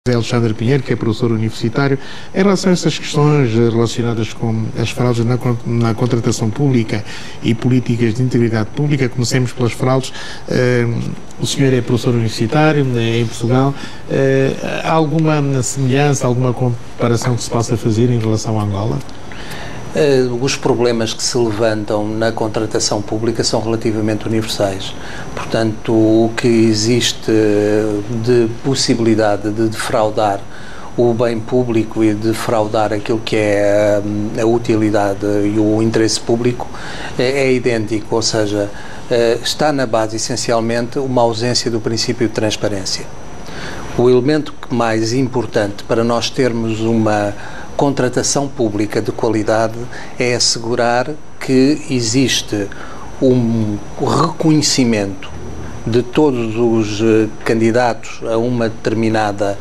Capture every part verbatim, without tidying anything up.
Alexandre Pinheiro, que é professor universitário, em relação a essas questões relacionadas com as fraudes na, na contratação pública e políticas de integridade pública. Comecemos pelas fraudes. Uh, o senhor é professor universitário em Portugal. Uh, há alguma semelhança, alguma comparação que se possa fazer em relação a Angola? Uh, os problemas que se levantam na contratação pública são relativamente universais. Portanto, o que existe de possibilidade de defraudar o bem público e de defraudar aquilo que é a, a utilidade e o interesse público é, é idêntico, ou seja, uh, está na base essencialmente uma ausência do princípio de transparência. O elemento mais importante para nós termos uma contratação pública de qualidade é assegurar que existe um reconhecimento de todos os candidatos a uma determinada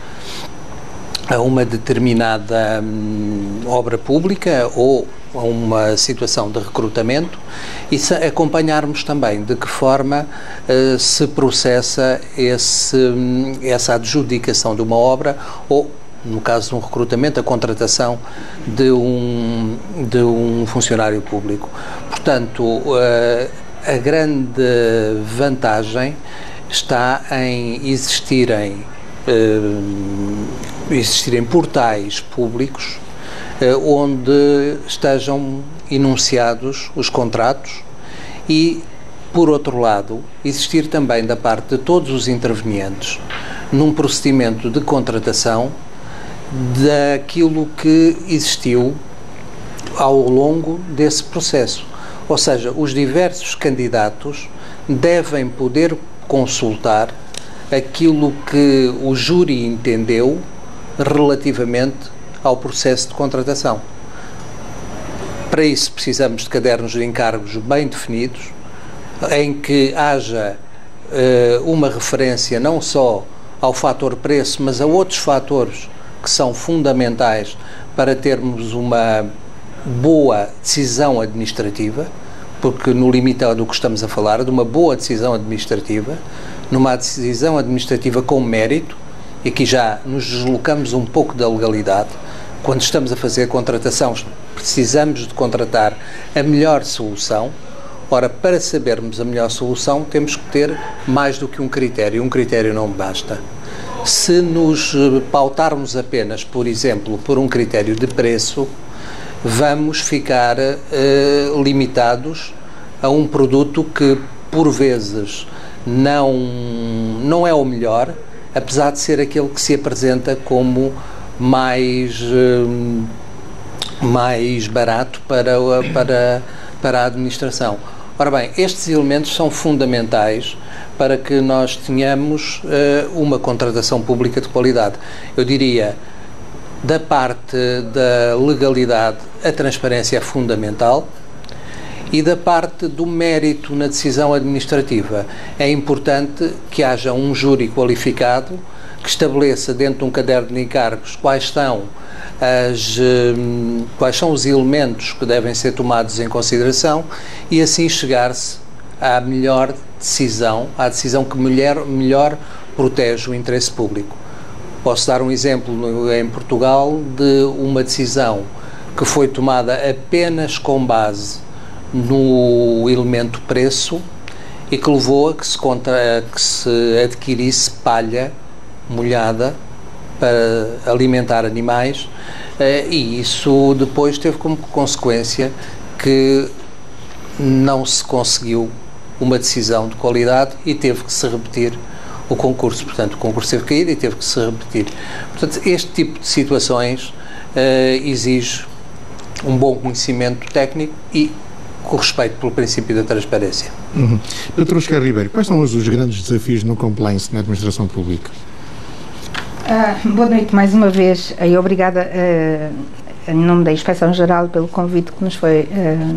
a uma determinada hum, obra pública ou a uma situação de recrutamento e se acompanharmos também de que forma uh, se processa esse, hum, essa adjudicação de uma obra ou, no caso de um recrutamento, a contratação de um, de um funcionário público. Portanto, uh, a grande vantagem está em existirem, uh, existirem portais públicos uh, onde estejam enunciados os contratos e, por outro lado, existir também da parte de todos os intervenientes num procedimento de contratação daquilo que existiu ao longo desse processo. Ou seja, os diversos candidatos devem poder consultar aquilo que o júri entendeu relativamente ao processo de contratação. Para isso precisamos de cadernos de encargos bem definidos, em que haja uh, uma referência não só ao fator preço, mas a outros fatores que são fundamentais para termos uma boa decisão administrativa, porque no limite do que estamos a falar, de uma boa decisão administrativa, numa decisão administrativa com mérito, e aqui já nos deslocamos um pouco da legalidade. Quando estamos a fazer a contratação, precisamos de contratar a melhor solução. Ora, para sabermos a melhor solução, temos que ter mais do que um critério. Um critério não basta. Se nos pautarmos apenas, por exemplo, por um critério de preço, vamos ficar uh, limitados a um produto que, por vezes, não, não é o melhor, apesar de ser aquele que se apresenta como mais, uh, mais barato para, para, para a administração. Ora bem, estes elementos são fundamentais para que nós tenhamos uh, uma contratação pública de qualidade. Eu diria, da parte da legalidade, a transparência é fundamental e da parte do mérito na decisão administrativa. É importante que haja um júri qualificado que estabeleça dentro de um caderno de encargos quais são, as, um, quais são os elementos que devem ser tomados em consideração e assim chegar-se à melhor decisão, à decisão que melhor, melhor protege o interesse público. Posso dar um exemplo em Portugal de uma decisão que foi tomada apenas com base no elemento preço e que levou a que se, contra, que se adquirisse palha molhada para alimentar animais e isso depois teve como consequência que não se conseguiu uma decisão de qualidade e teve que se repetir o concurso. Portanto, o concurso teve que cair e teve que se repetir. Portanto, este tipo de situações uh, exige um bom conhecimento técnico e com respeito pelo princípio da transparência. Uhum. doutor Oscar Ribeiro, quais são os grandes desafios no compliance na administração pública? Uh, boa noite mais uma vez e obrigada uh, em nome da Inspeção-Geral pelo convite que nos foi uh,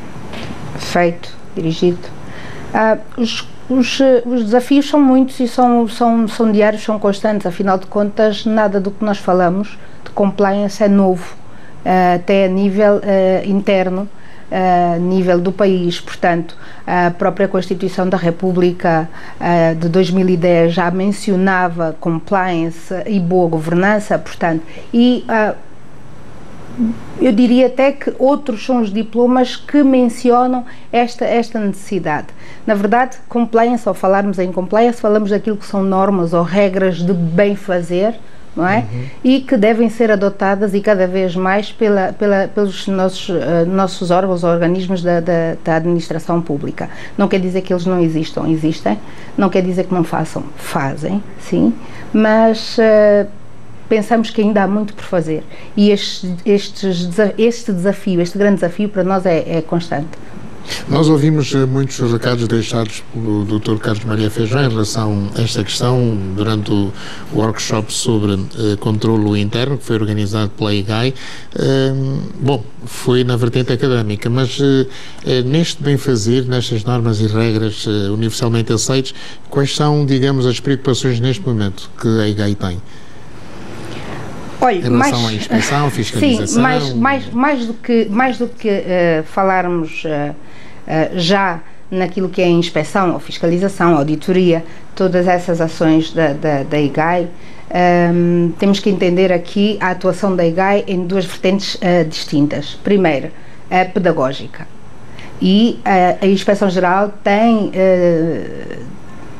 feito, dirigido. Uh, os, os, os desafios são muitos e são, são, são diários, são constantes, afinal de contas nada do que nós falamos de compliance é novo, uh, até a nível uh, interno. a nível do país. Portanto, a própria Constituição da República uh, de dois mil e dez já mencionava compliance e boa governança, portanto, e uh, eu diria até que outros são os diplomas que mencionam esta, esta necessidade. Na verdade, compliance, ao falarmos em compliance, falamos daquilo que são normas ou regras de bem fazer, não é? Uhum. E que devem ser adotadas e cada vez mais pela, pela, pelos nossos, uh, nossos órgãos ou organismos da, da, da administração pública. Não quer dizer que eles não existam, existem. Não quer dizer que não façam, fazem, sim. Mas uh, pensamos que ainda há muito por fazer. E este, estes, este desafio, este grande desafio para nós é, é constante. Nós ouvimos muitos recados deixados pelo doutor Carlos Maria Feijó em relação a esta questão durante o workshop sobre uh, controlo interno que foi organizado pela I G A I. Uh, bom, foi na vertente académica, mas uh, uh, neste bem-fazer, nestas normas e regras uh, universalmente aceites, quais são, digamos, as preocupações neste momento que a I G A I tem? Olha, em relação mais, à inspeção, fiscalização? Sim, mais, mais, mais do que, mais do que uh, falarmos uh, uh, já naquilo que é a inspeção, ou fiscalização, auditoria, todas essas ações da, da, da I G A I, um, temos que entender aqui a atuação da I G A I em duas vertentes uh, distintas. Primeiro, a pedagógica. E uh, a Inspeção-Geral tem... Uh,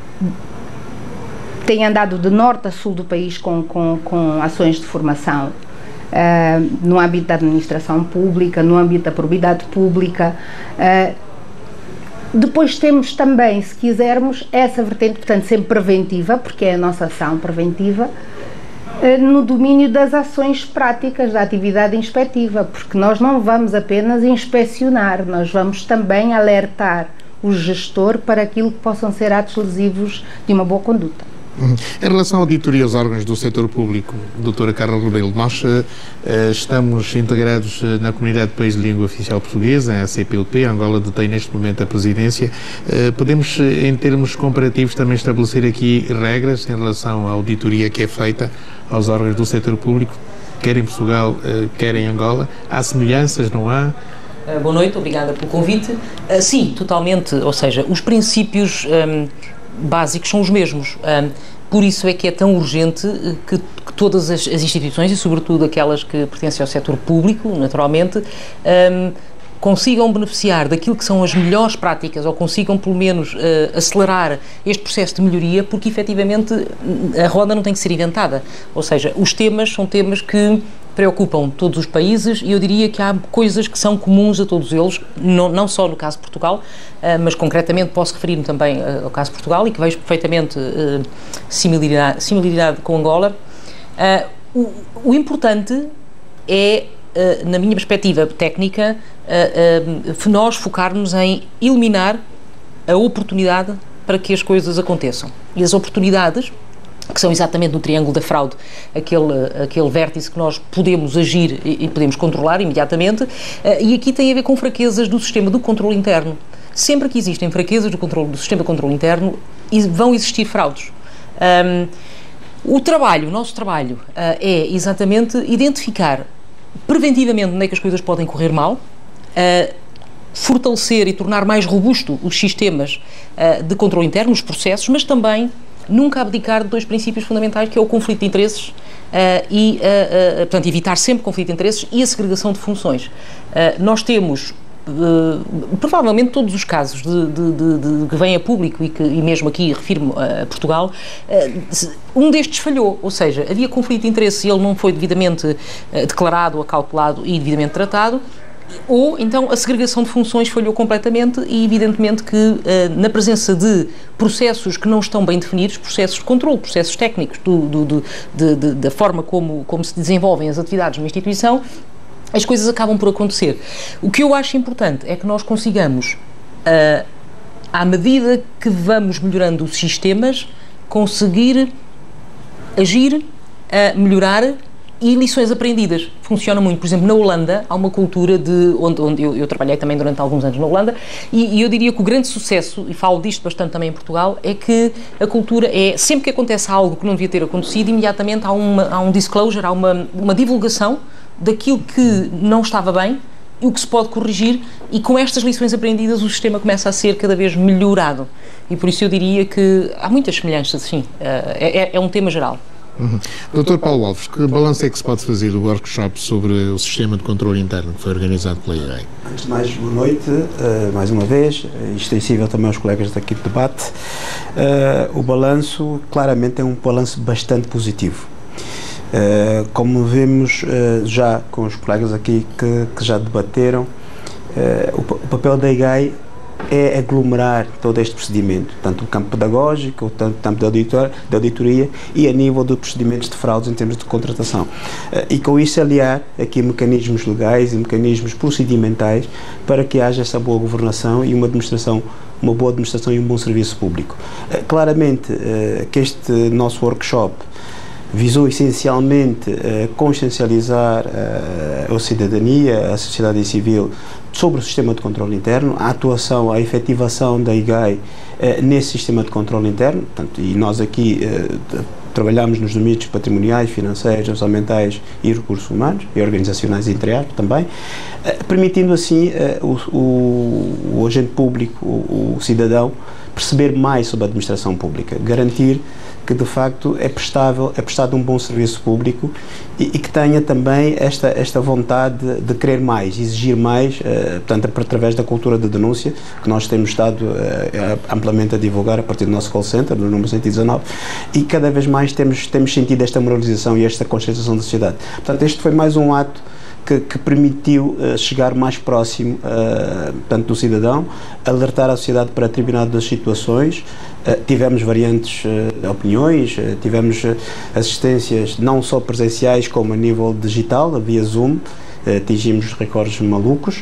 tem andado de norte a sul do país com, com, com ações de formação uh, no âmbito da administração pública, no âmbito da probidade pública. Uh, depois temos também, se quisermos, essa vertente, portanto, sempre preventiva, porque é a nossa ação preventiva, uh, no domínio das ações práticas da atividade inspectiva, porque nós não vamos apenas inspecionar, nós vamos também alertar o gestor para aquilo que possam ser atos lesivos de uma boa conduta. Em relação à auditoria aos órgãos do setor público, doutora Carla Rebelo, nós uh, estamos integrados uh, na Comunidade de Países de Língua Oficial Portuguesa, a C P L P, Angola detém neste momento a presidência. Uh, podemos, uh, em termos comparativos, também estabelecer aqui regras em relação à auditoria que é feita aos órgãos do setor público, quer em Portugal, uh, quer em Angola? Há semelhanças, não há? Uh, boa noite, obrigada pelo convite. Uh, sim, totalmente, ou seja, os princípios um, básicos são os mesmos. Um, por isso é que é tão urgente que, que todas as, as instituições, e sobretudo aquelas que pertencem ao setor público, naturalmente, um, consigam beneficiar daquilo que são as melhores práticas, ou consigam pelo menos uh, acelerar este processo de melhoria, porque efetivamente a roda não tem que ser inventada. Ou seja, os temas são temas que preocupam todos os países e eu diria que há coisas que são comuns a todos eles, não, não só no caso de Portugal, uh, mas concretamente posso referir-me também uh, ao caso de Portugal e que vejo perfeitamente uh, similaridade, similaridade com Angola. Uh, o, o importante é, uh, na minha perspectiva técnica, uh, uh, nós focarmos em eliminar a oportunidade para que as coisas aconteçam. E as oportunidades, que são exatamente no triângulo da fraude, aquele, aquele vértice que nós podemos agir e, e podemos controlar imediatamente, uh, e aqui tem a ver com fraquezas do sistema do controle interno. Sempre que existem fraquezas do, controle, do sistema de controle interno, vão existir fraudes. Um, o trabalho, o nosso trabalho, uh, é exatamente identificar preventivamente onde é que as coisas podem correr mal, uh, fortalecer e tornar mais robusto os sistemas uh, de controle interno, os processos, mas também nunca abdicar de dois princípios fundamentais, que é o conflito de interesses uh, e, uh, uh, portanto, evitar sempre conflito de interesses e a segregação de funções. Uh, nós temos, uh, provavelmente, todos os casos de, de, de, de, que vêm a público e que, e mesmo aqui refiro-me a Portugal, uh, um destes falhou, ou seja, havia conflito de interesses e ele não foi devidamente uh, declarado, acautelado e devidamente tratado, ou então a segregação de funções falhou completamente e evidentemente que uh, na presença de processos que não estão bem definidos, processos de controle, processos técnicos do, do, do, de, de, da forma como, como se desenvolvem as atividades numa instituição, as coisas acabam por acontecer. O que eu acho importante é que nós consigamos, uh, à medida que vamos melhorando os sistemas, conseguir agir, uh, melhorar e lições aprendidas. Funciona muito. Por exemplo, na Holanda há uma cultura de... onde, onde eu, eu trabalhei também durante alguns anos na Holanda e, e eu diria que o grande sucesso, e falo disto bastante também em Portugal, é que a cultura é... Sempre que acontece algo que não devia ter acontecido, imediatamente há, uma, há um disclosure, há uma, uma divulgação daquilo que não estava bem o que se pode corrigir, e com estas lições aprendidas o sistema começa a ser cada vez melhorado. E por isso eu diria que há muitas semelhanças, sim, é, é um tema geral. Uhum. doutor Paulo Alves, que balanço é que se pode fazer do workshop sobre o sistema de controle interno que foi organizado pela I G A I? Antes de mais, boa noite, uh, mais uma vez, uh, extensível também aos colegas daqui de debate. Uh, o balanço, claramente, é um balanço bastante positivo. Uh, como vemos uh, já com os colegas aqui que, que já debateram, uh, o, o papel da I G A I é aglomerar todo este procedimento, tanto o campo pedagógico, tanto o campo da auditoria, da auditoria e a nível de procedimentos de fraudes em termos de contratação. E com isso aliar aqui mecanismos legais e mecanismos procedimentais para que haja essa boa governação e uma administração, uma boa administração e um bom serviço público. Claramente que este nosso workshop visou essencialmente uh, consciencializar uh, a cidadania, a sociedade civil sobre o sistema de controle interno, a atuação, a efetivação da I G A I uh, nesse sistema de controle interno, portanto, e nós aqui uh, trabalhamos nos domínios patrimoniais, financeiros, orçamentais e recursos humanos e organizacionais entre aspas também, uh, permitindo assim uh, o, o, o agente público, o, o cidadão, perceber mais sobre a administração pública, garantir que de facto é prestável, é prestado um bom serviço público e, e que tenha também esta, esta vontade de, de querer mais, exigir mais, uh, portanto, através da cultura de denúncia, que nós temos estado uh, amplamente a divulgar a partir do nosso call center, no número cento e dezanove, e cada vez mais temos, temos sentido esta moralização e esta conscientização da sociedade. Portanto, este foi mais um ato Que, que permitiu uh, chegar mais próximo uh, tanto do cidadão, alertar a sociedade para determinadas situações. Uh, tivemos variantes uh, opiniões, uh, tivemos uh, assistências não só presenciais como a nível digital, via Zoom, uh, atingimos recordes malucos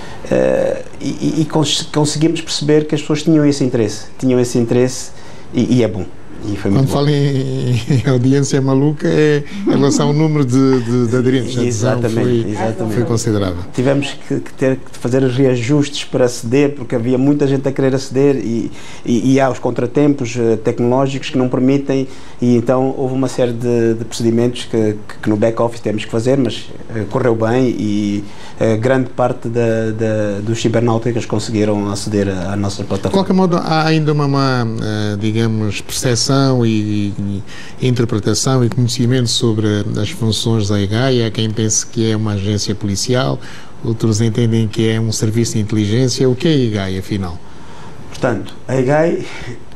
uh, e, e cons conseguimos perceber que as pessoas tinham esse interesse, tinham esse interesse e, e é bom. E foi Quando muito falo em, em audiência maluca é em relação ao número de, de, de aderentes. A exatamente, foi, exatamente. foi considerável. Tivemos que, que ter que fazer os reajustes para aceder, porque havia muita gente a querer aceder e, e, e há os contratempos uh, tecnológicos que não permitem, e então houve uma série de, de procedimentos que, que, que no back-office temos que fazer, mas uh, correu bem e uh, grande parte da, da, dos cibernáuticas conseguiram aceder à nossa plataforma. De qualquer modo, há ainda uma má, uh, digamos, percepção E, e, e interpretação e conhecimento sobre as funções da I G A I. Há quem pense que é uma agência policial, outros entendem que é um serviço de inteligência. O que é a I G A I, afinal? Portanto, a I G A I,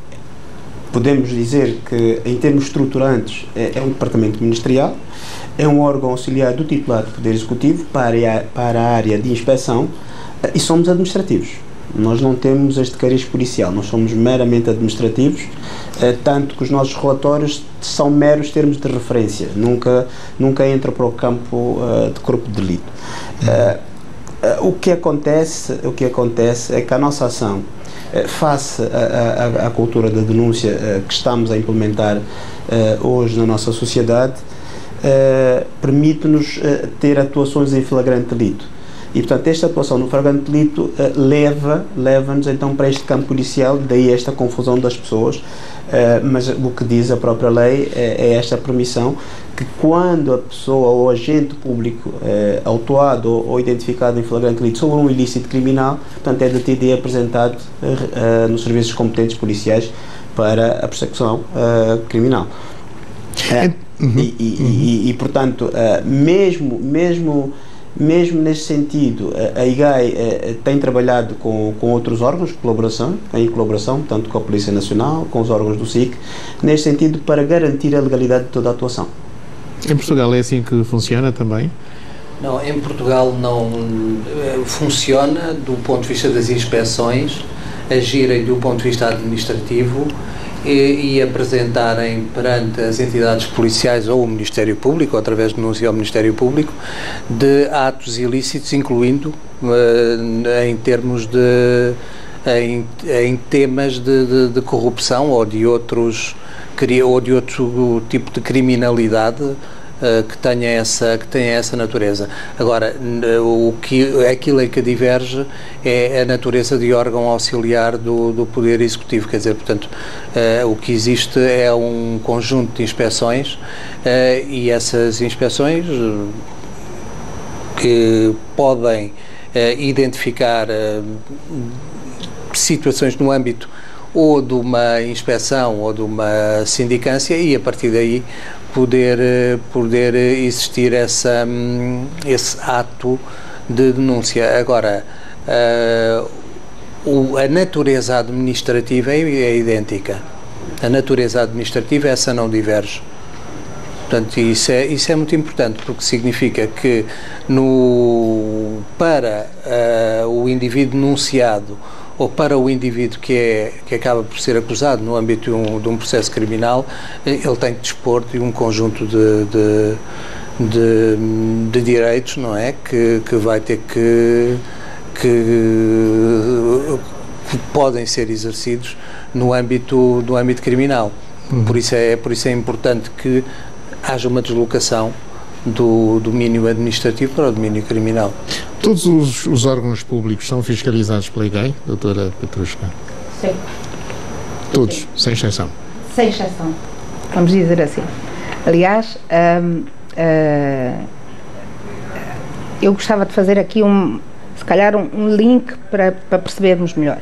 podemos dizer que, em termos estruturantes, é, é um departamento ministerial, é um órgão auxiliar do titular do Poder Executivo para a, para a área de inspeção e somos administrativos. Nós não temos este cariz policial, nós somos meramente administrativos, eh, tanto que os nossos relatórios são meros termos de referência, nunca, nunca entra para o campo uh, de corpo de delito. Uh, uh, o, que acontece, o que acontece é que a nossa ação, uh, face à cultura da denúncia uh, que estamos a implementar uh, hoje na nossa sociedade, uh, permite-nos uh, ter atuações em flagrante delito. E, portanto, esta atuação no flagrante delito uh, leva, leva-nos então para este campo policial, daí esta confusão das pessoas, uh, mas o que diz a própria lei é, é esta permissão que quando a pessoa ou o agente público uh, autuado ou, ou identificado em flagrante delito sobre um ilícito criminal, portanto, é detido e é apresentado uh, uh, nos serviços competentes policiais para a persecução uh, criminal. Uh, uhum, e, e, uhum. e, e, portanto, uh, mesmo, mesmo Mesmo nesse sentido, a I G A I tem trabalhado com, com outros órgãos de colaboração, em colaboração, tanto com a Polícia Nacional, com os órgãos do S I C, nesse sentido para garantir a legalidade de toda a atuação. Em Portugal é assim que funciona também? Não, em Portugal não funciona do ponto de vista das inspeções, agirem do ponto de vista administrativo e, e apresentarem perante as entidades policiais ou o Ministério Público, ou através de denúncia ao Ministério Público, de atos ilícitos, incluindo uh, em termos de em, em temas de, de, de corrupção ou de outros ou de outro tipo de criminalidade uh, que tenha essa que tenha essa natureza. Agora, o que aquilo em que diverge é a natureza de órgão auxiliar do, do Poder Executivo, quer dizer, portanto, uh, o que existe é um conjunto de inspeções uh, e essas inspeções uh, que podem identificar situações no âmbito ou de uma inspeção ou de uma sindicância e, a partir daí, poder, poder existir essa, esse ato de denúncia. Agora, uh, a natureza administrativa é, é idêntica. A natureza administrativa, essa não diverge. Portanto, isso é, isso é muito importante, porque significa que no, para uh, o indivíduo denunciado ou para o indivíduo que, é, que acaba por ser acusado no âmbito de um, de um processo criminal, ele tem que dispor de um conjunto de, de, de, de direitos, não é? Que, que vai ter que, que, que podem ser exercidos no âmbito, no âmbito criminal. Uhum. Por isso é, por isso é importante que haja uma deslocação do domínio administrativo para o domínio criminal. Todos os, os órgãos públicos são fiscalizados pela I G A I, doutora Petrushka? Sim. Todos, Sim. Sem exceção? Sem exceção, vamos dizer assim. Aliás, hum, hum, eu gostava de fazer aqui um, se calhar um, um link para, para percebermos melhor.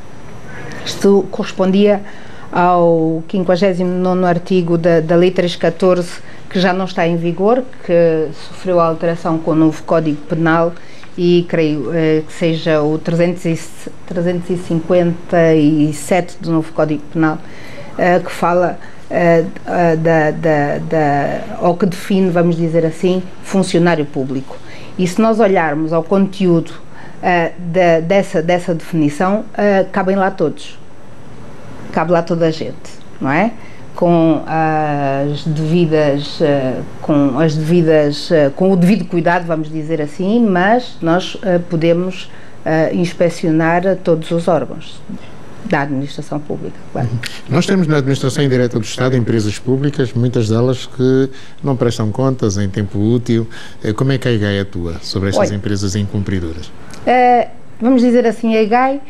Isto correspondia ao quinquagésimo nono artigo da, da Lei trezentos e catorze, que já não está em vigor, que sofreu a alteração com o novo Código Penal, e creio eh, que seja o trezentos e cinquenta e sete do novo Código Penal, eh, que fala eh, da, da, da, ou que define, vamos dizer assim, funcionário público. E se nós olharmos ao conteúdo eh, da, dessa, dessa definição, eh, cabem lá todos. Cabe lá toda a gente, não é? Com as devidas, uh, com as devidas, uh, com o devido cuidado, vamos dizer assim, mas nós uh, podemos uh, inspecionar todos os órgãos da administração pública, claro. Nós temos na administração indireta do Estado empresas públicas, muitas delas que não prestam contas em tempo útil. Como é que a I G A I atua sobre estas Oi. empresas incumpridoras? Uh, vamos dizer assim, a I G A I uh,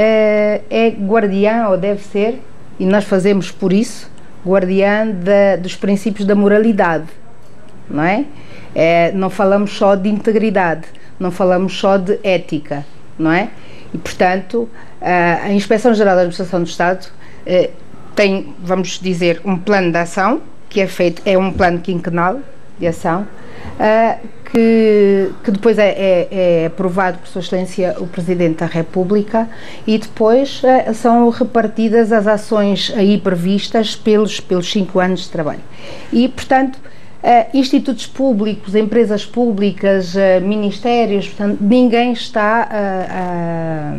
é guardiã, ou deve ser, e nós fazemos por isso, guardiã de, dos princípios da moralidade, não é? é? Não falamos só de integridade, não falamos só de ética, não é? E, portanto, a, a Inspeção-Geral da Administração do Estado eh, tem, vamos dizer, um plano de ação, que é feito, é um plano quinquenal de ação, eh, que, que depois é, é, é aprovado por Sua Excelência o Presidente da República, e depois eh, são repartidas as ações aí previstas pelos, pelos cinco anos de trabalho. E, portanto, eh, institutos públicos, empresas públicas, eh, ministérios, portanto, ninguém está uh,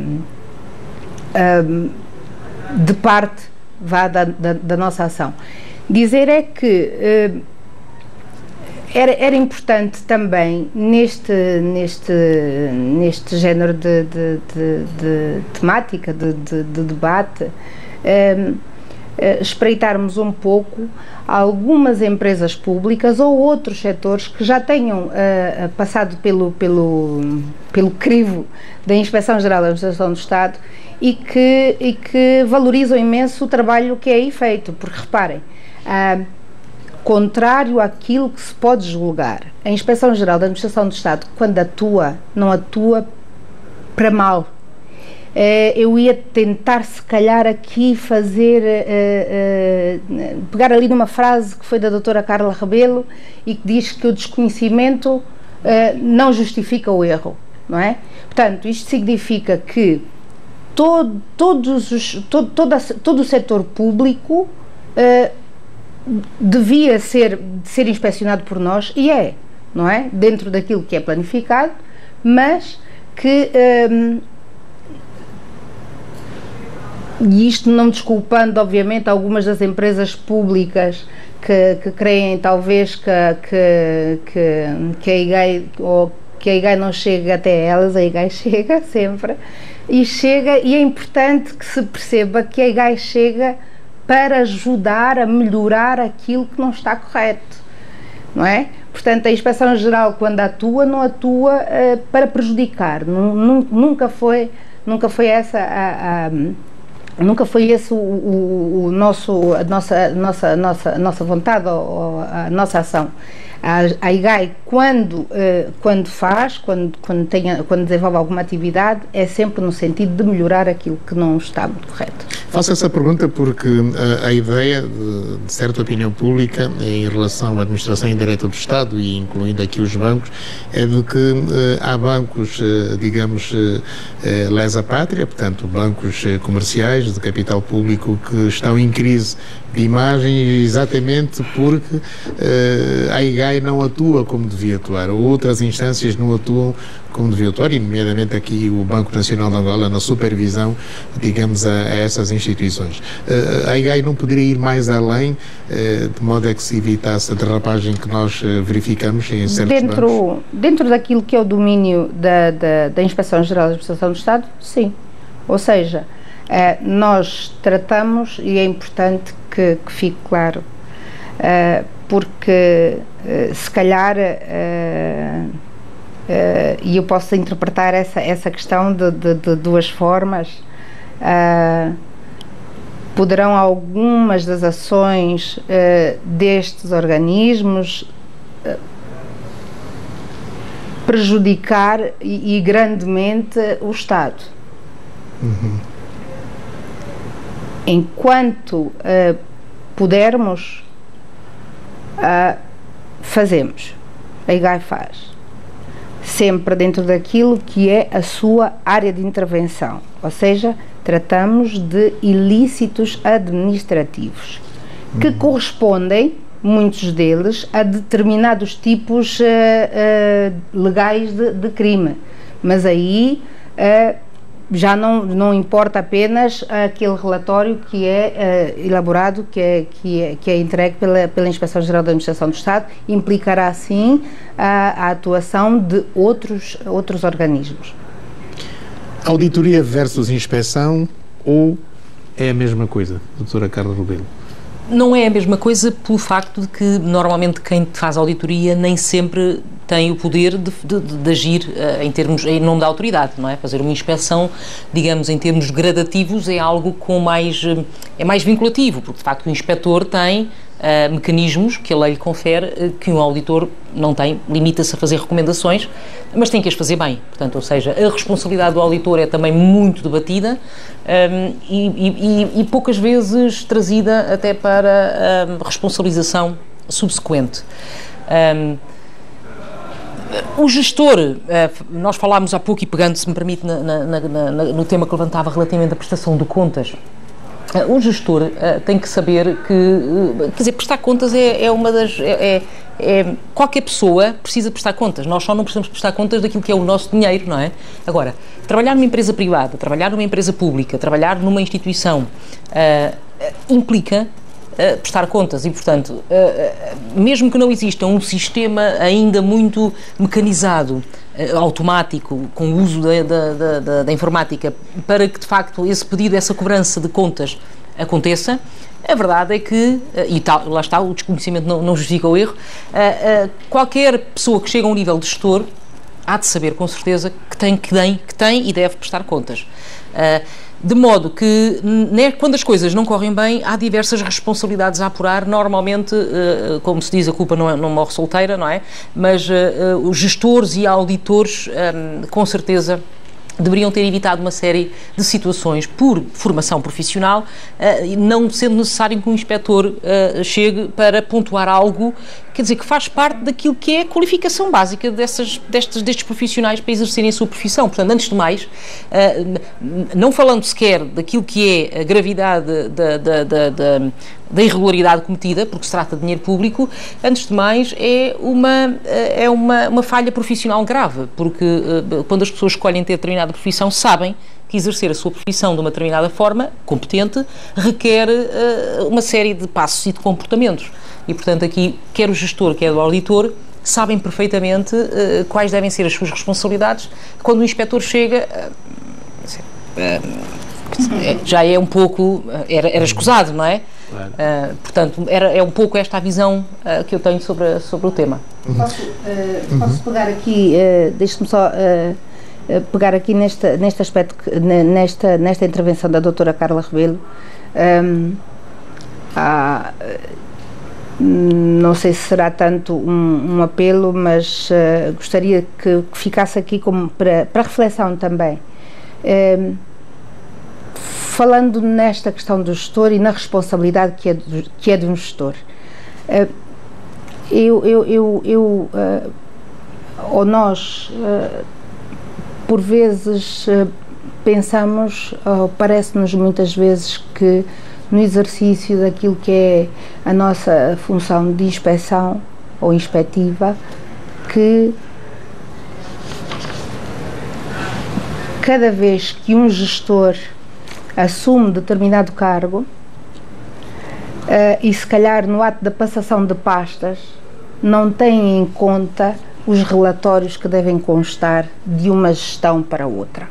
uh, uh, de parte vá, da, da, da nossa ação. Dizer é que uh, Era, era importante também, neste, neste, neste género de, de, de, de temática, de, de, de debate, um, espreitarmos um pouco algumas empresas públicas ou outros setores que já tenham uh, passado pelo, pelo, pelo crivo da Inspeção-Geral da Administração do Estado e que, e que valorizam imenso o trabalho que é aí feito, porque reparem, uh, contrário àquilo que se pode julgar, a Inspeção-Geral da Administração do Estado, quando atua, não atua para mal. Eu ia tentar, se calhar, aqui fazer, pegar ali numa frase que foi da doutora Carla Rebelo e que diz que o desconhecimento não justifica o erro, não é? Portanto, isto significa que todo, todos os, todo, todo, todo o setor público devia ser, ser inspecionado por nós, e é, não é? Dentro daquilo que é planificado, mas que, um, e isto não desculpando, obviamente, algumas das empresas públicas que, que creem, talvez, que, que, que, que a I G A I, ou que a I G A I não chega até elas, a I G A I chega sempre, e chega, e é importante que se perceba que a I G A I chega para ajudar a melhorar aquilo que não está correto, não é? Portanto, a Inspeção-Geral, quando atua, não atua uh, para prejudicar, nunca foi, nunca foi essa a, a, nunca foi esse o, o, o nosso, a nossa, nossa, nossa, nossa vontade ou a nossa ação. A, a I G A I, quando, uh, quando faz, quando, quando, tem, quando desenvolve alguma atividade, é sempre no sentido de melhorar aquilo que não está muito correto. Faço essa pergunta porque a, a ideia de, de certa opinião pública em relação à administração indireta do Estado, e incluindo aqui os bancos, é de que uh, há bancos, uh, digamos, uh, uh, lesa-pátria, portanto, bancos uh, comerciais de capital público que estão em crise de imagem exatamente porque uh, a I G A I não atua como devia atuar, ou outras instâncias não atuam como devia atuar, e nomeadamente aqui o Banco Nacional de Angola na supervisão, digamos, a, a essas instituições. Uh, a I G A I não poderia ir mais além, uh, de modo a que se evitasse a derrapagem que nós uh, verificamos em certos dentro, bancos? Dentro daquilo que é o domínio da, da, da Inspeção-Geral da Administração do Estado, sim. Ou seja, uh, nós tratamos, e é importante que, que fique claro, uh, porque uh, se calhar, uh, uh, e eu posso interpretar essa, essa questão de, de, de duas formas, uh, poderão algumas das ações uh, destes organismos uh, prejudicar e, e grandemente o Estado. Uhum. Enquanto uh, pudermos, uh, fazemos. A I G A I faz. Sempre dentro daquilo que é a sua área de intervenção. Ou seja, tratamos de ilícitos administrativos, que uhum. correspondem, muitos deles, a determinados tipos uh, uh, legais de, de crime. Mas aí uh, já não, não importa apenas aquele relatório que é uh, elaborado, que é, que é, que é entregue pela, pela Inspeção-Geral da Administração do Estado, implicará sim a, a atuação de outros, outros organismos. Auditoria versus inspeção, ou é a mesma coisa, doutora Carla Rebelo? Não é a mesma coisa pelo facto de que normalmente quem faz auditoria nem sempre tem o poder de, de, de agir uh, em termos, em nome da autoridade, não é? Fazer uma inspeção, digamos, em termos gradativos é algo com mais, uh, é mais vinculativo, porque de facto o inspetor tem uh, mecanismos que a lei lhe confere uh, que um auditor não tem, limita-se a fazer recomendações, mas tem que as fazer bem. Portanto, ou seja, a responsabilidade do auditor é também muito debatida um, e, e, e poucas vezes trazida até para a responsabilização subsequente. Um, o gestor, nós falámos há pouco, e pegando, se me permite, na, na, na, no tema que levantava relativamente à prestação de contas, o gestor uh, tem que saber que, uh, quer dizer, prestar contas é, é uma das, é, é, qualquer pessoa precisa prestar contas, nós só não precisamos prestar contas daquilo que é o nosso dinheiro, não é? Agora, trabalhar numa empresa privada, trabalhar numa empresa pública, trabalhar numa instituição, uh, implica uh, prestar contas e, portanto, uh, mesmo que não exista um sistema ainda muito mecanizado, automático, com o uso da, da, da, da informática, para que de facto esse pedido, essa cobrança de contas aconteça, a verdade é que, e tal, lá está, o desconhecimento não, não justifica o erro, qualquer pessoa que chega a um nível de gestor há de saber com certeza que tem, que tem, que tem e deve prestar contas. De modo que, né, quando as coisas não correm bem, há diversas responsabilidades a apurar. Normalmente, uh, como se diz, a culpa não, é, não morre solteira, não é? Mas uh, uh, os gestores e auditores, um, com certeza, deveriam ter evitado uma série de situações por formação profissional, uh, não sendo necessário que um inspetor uh, chegue para pontuar algo, quer dizer, que faz parte daquilo que é a qualificação básica dessas, destes, destes profissionais para exercerem a sua profissão. Portanto, antes de mais, uh, não falando sequer daquilo que é a gravidade da, da, da, da, da irregularidade cometida, porque se trata de dinheiro público, antes de mais é uma, é uma, uma falha profissional grave, porque uh, quando as pessoas escolhem ter determinada profissão, sabem que exercer a sua profissão de uma determinada forma, competente, requer uh, uma série de passos e de comportamentos. E, portanto, aqui, quer o gestor, quer o auditor, sabem perfeitamente uh, quais devem ser as suas responsabilidades. Quando o inspetor chega, uh, uh, já é um pouco, era, era escusado, não é? Claro. Uh, portanto, era, é um pouco esta a visão uh, que eu tenho sobre, sobre o tema. Posso, uh, posso pegar aqui, uh, deixe-me só uh, pegar aqui neste, neste aspecto, nesta, nesta intervenção da doutora Carla Rebelo. Um, há, não sei se será tanto um, um apelo, mas uh, gostaria que, que ficasse aqui como para, para reflexão também. Uh, falando nesta questão do gestor e na responsabilidade que é, do, que é de um gestor, uh, eu, eu, eu, eu uh, ou nós, uh, por vezes, uh, pensamos, ou parece-nos muitas vezes que no exercício daquilo que é a nossa função de inspeção ou inspectiva, que cada vez que um gestor assume determinado cargo, uh, e se calhar no ato da passação de pastas, não tem em conta os relatórios que devem constar de uma gestão para outra.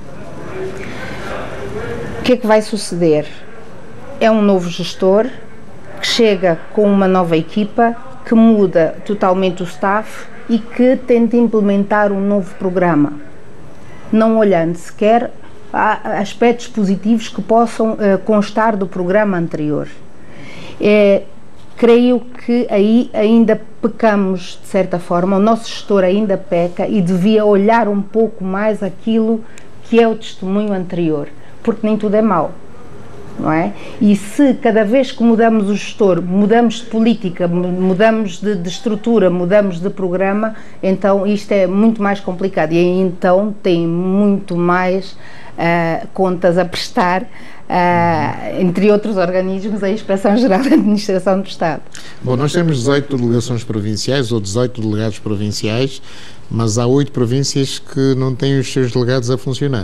O que é que vai suceder? É um novo gestor que chega com uma nova equipa, que muda totalmente o staff e que tenta implementar um novo programa, não olhando sequer a aspectos positivos que possam uh, constar do programa anterior. É, creio que aí ainda pecamos, de certa forma, o nosso gestor ainda peca e devia olhar um pouco mais aquilo que é o testemunho anterior, porque nem tudo é mau. Não é? E se cada vez que mudamos o gestor, mudamos de política, mudamos de, de estrutura, mudamos de programa, então isto é muito mais complicado e aí então tem muito mais uh, contas a prestar, uh, entre outros organismos, a Inspeção-Geral da Administração do Estado. Bom, nós temos dezoito delegações provinciais ou dezoito delegados provinciais, mas há oito províncias que não têm os seus delegados a funcionar.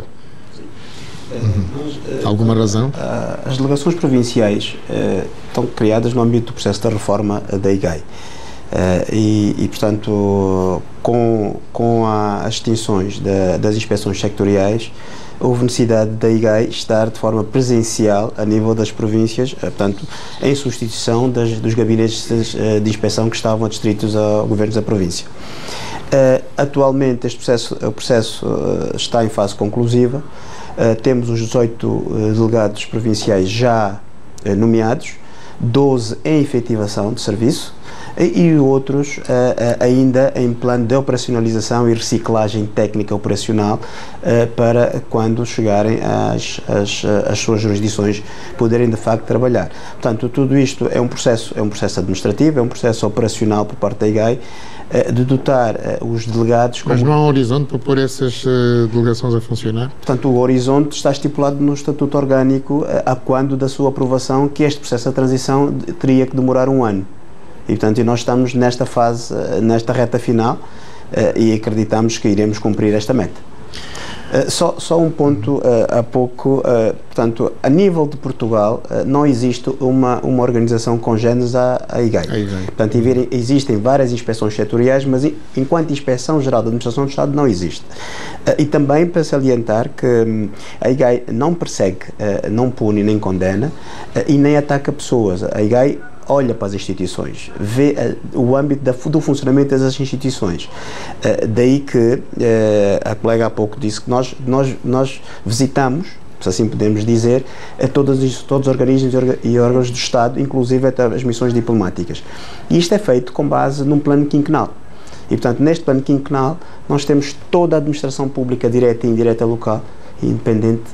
Uhum. Alguma razão? As delegações provinciais uh, estão criadas no âmbito do processo da reforma da I G A I. Uh, e, e, portanto, com, com a, as extinções da, das inspeções sectoriais, houve necessidade da I G A I estar de forma presencial a nível das províncias, uh, portanto, em substituição das, dos gabinetes de, de inspeção que estavam adstritos ao governo da província. Uh, atualmente, este processo, o processo uh, está em fase conclusiva. Uh, temos os dezoito uh, delegados provinciais já uh, nomeados, doze em efetivação de serviço e, e outros uh, uh, ainda em plano de operacionalização e reciclagem técnica operacional uh, para quando chegarem às, às, às suas jurisdições poderem de facto trabalhar. Portanto, tudo isto é um processo, é um processo administrativo, é um processo operacional por parte da I G A I, de dotar uh, os delegados... Mas não há um horizonte para pôr essas uh, delegações a funcionar? Portanto, o horizonte está estipulado no Estatuto Orgânico, uh, a quando da sua aprovação, que este processo de transição de, teria que demorar um ano. E, portanto, nós estamos nesta fase, uh, nesta reta final, uh, e acreditamos que iremos cumprir esta meta. Uh, só, só um ponto uh, há pouco, uh, portanto, a nível de Portugal uh, não existe uma, uma organização congênese à, à I G A I. A I G A I. Portanto, existem várias inspeções setoriais, mas enquanto Inspeção Geral da Administração do Estado não existe. Uh, e também para salientar que um, a I G A I não persegue, uh, não pune nem condena uh, e nem ataca pessoas. A I G A I olha para as instituições, vê uh, o âmbito da, do funcionamento das instituições. Uh, daí que uh, a colega há pouco disse que nós, nós, nós visitamos, se assim podemos dizer, a todos, todos os organismos e órgãos do Estado, inclusive até as missões diplomáticas. E isto é feito com base num plano quinquenal. E, portanto, neste plano quinquenal, nós temos toda a administração pública, direta e indireta local, e independente,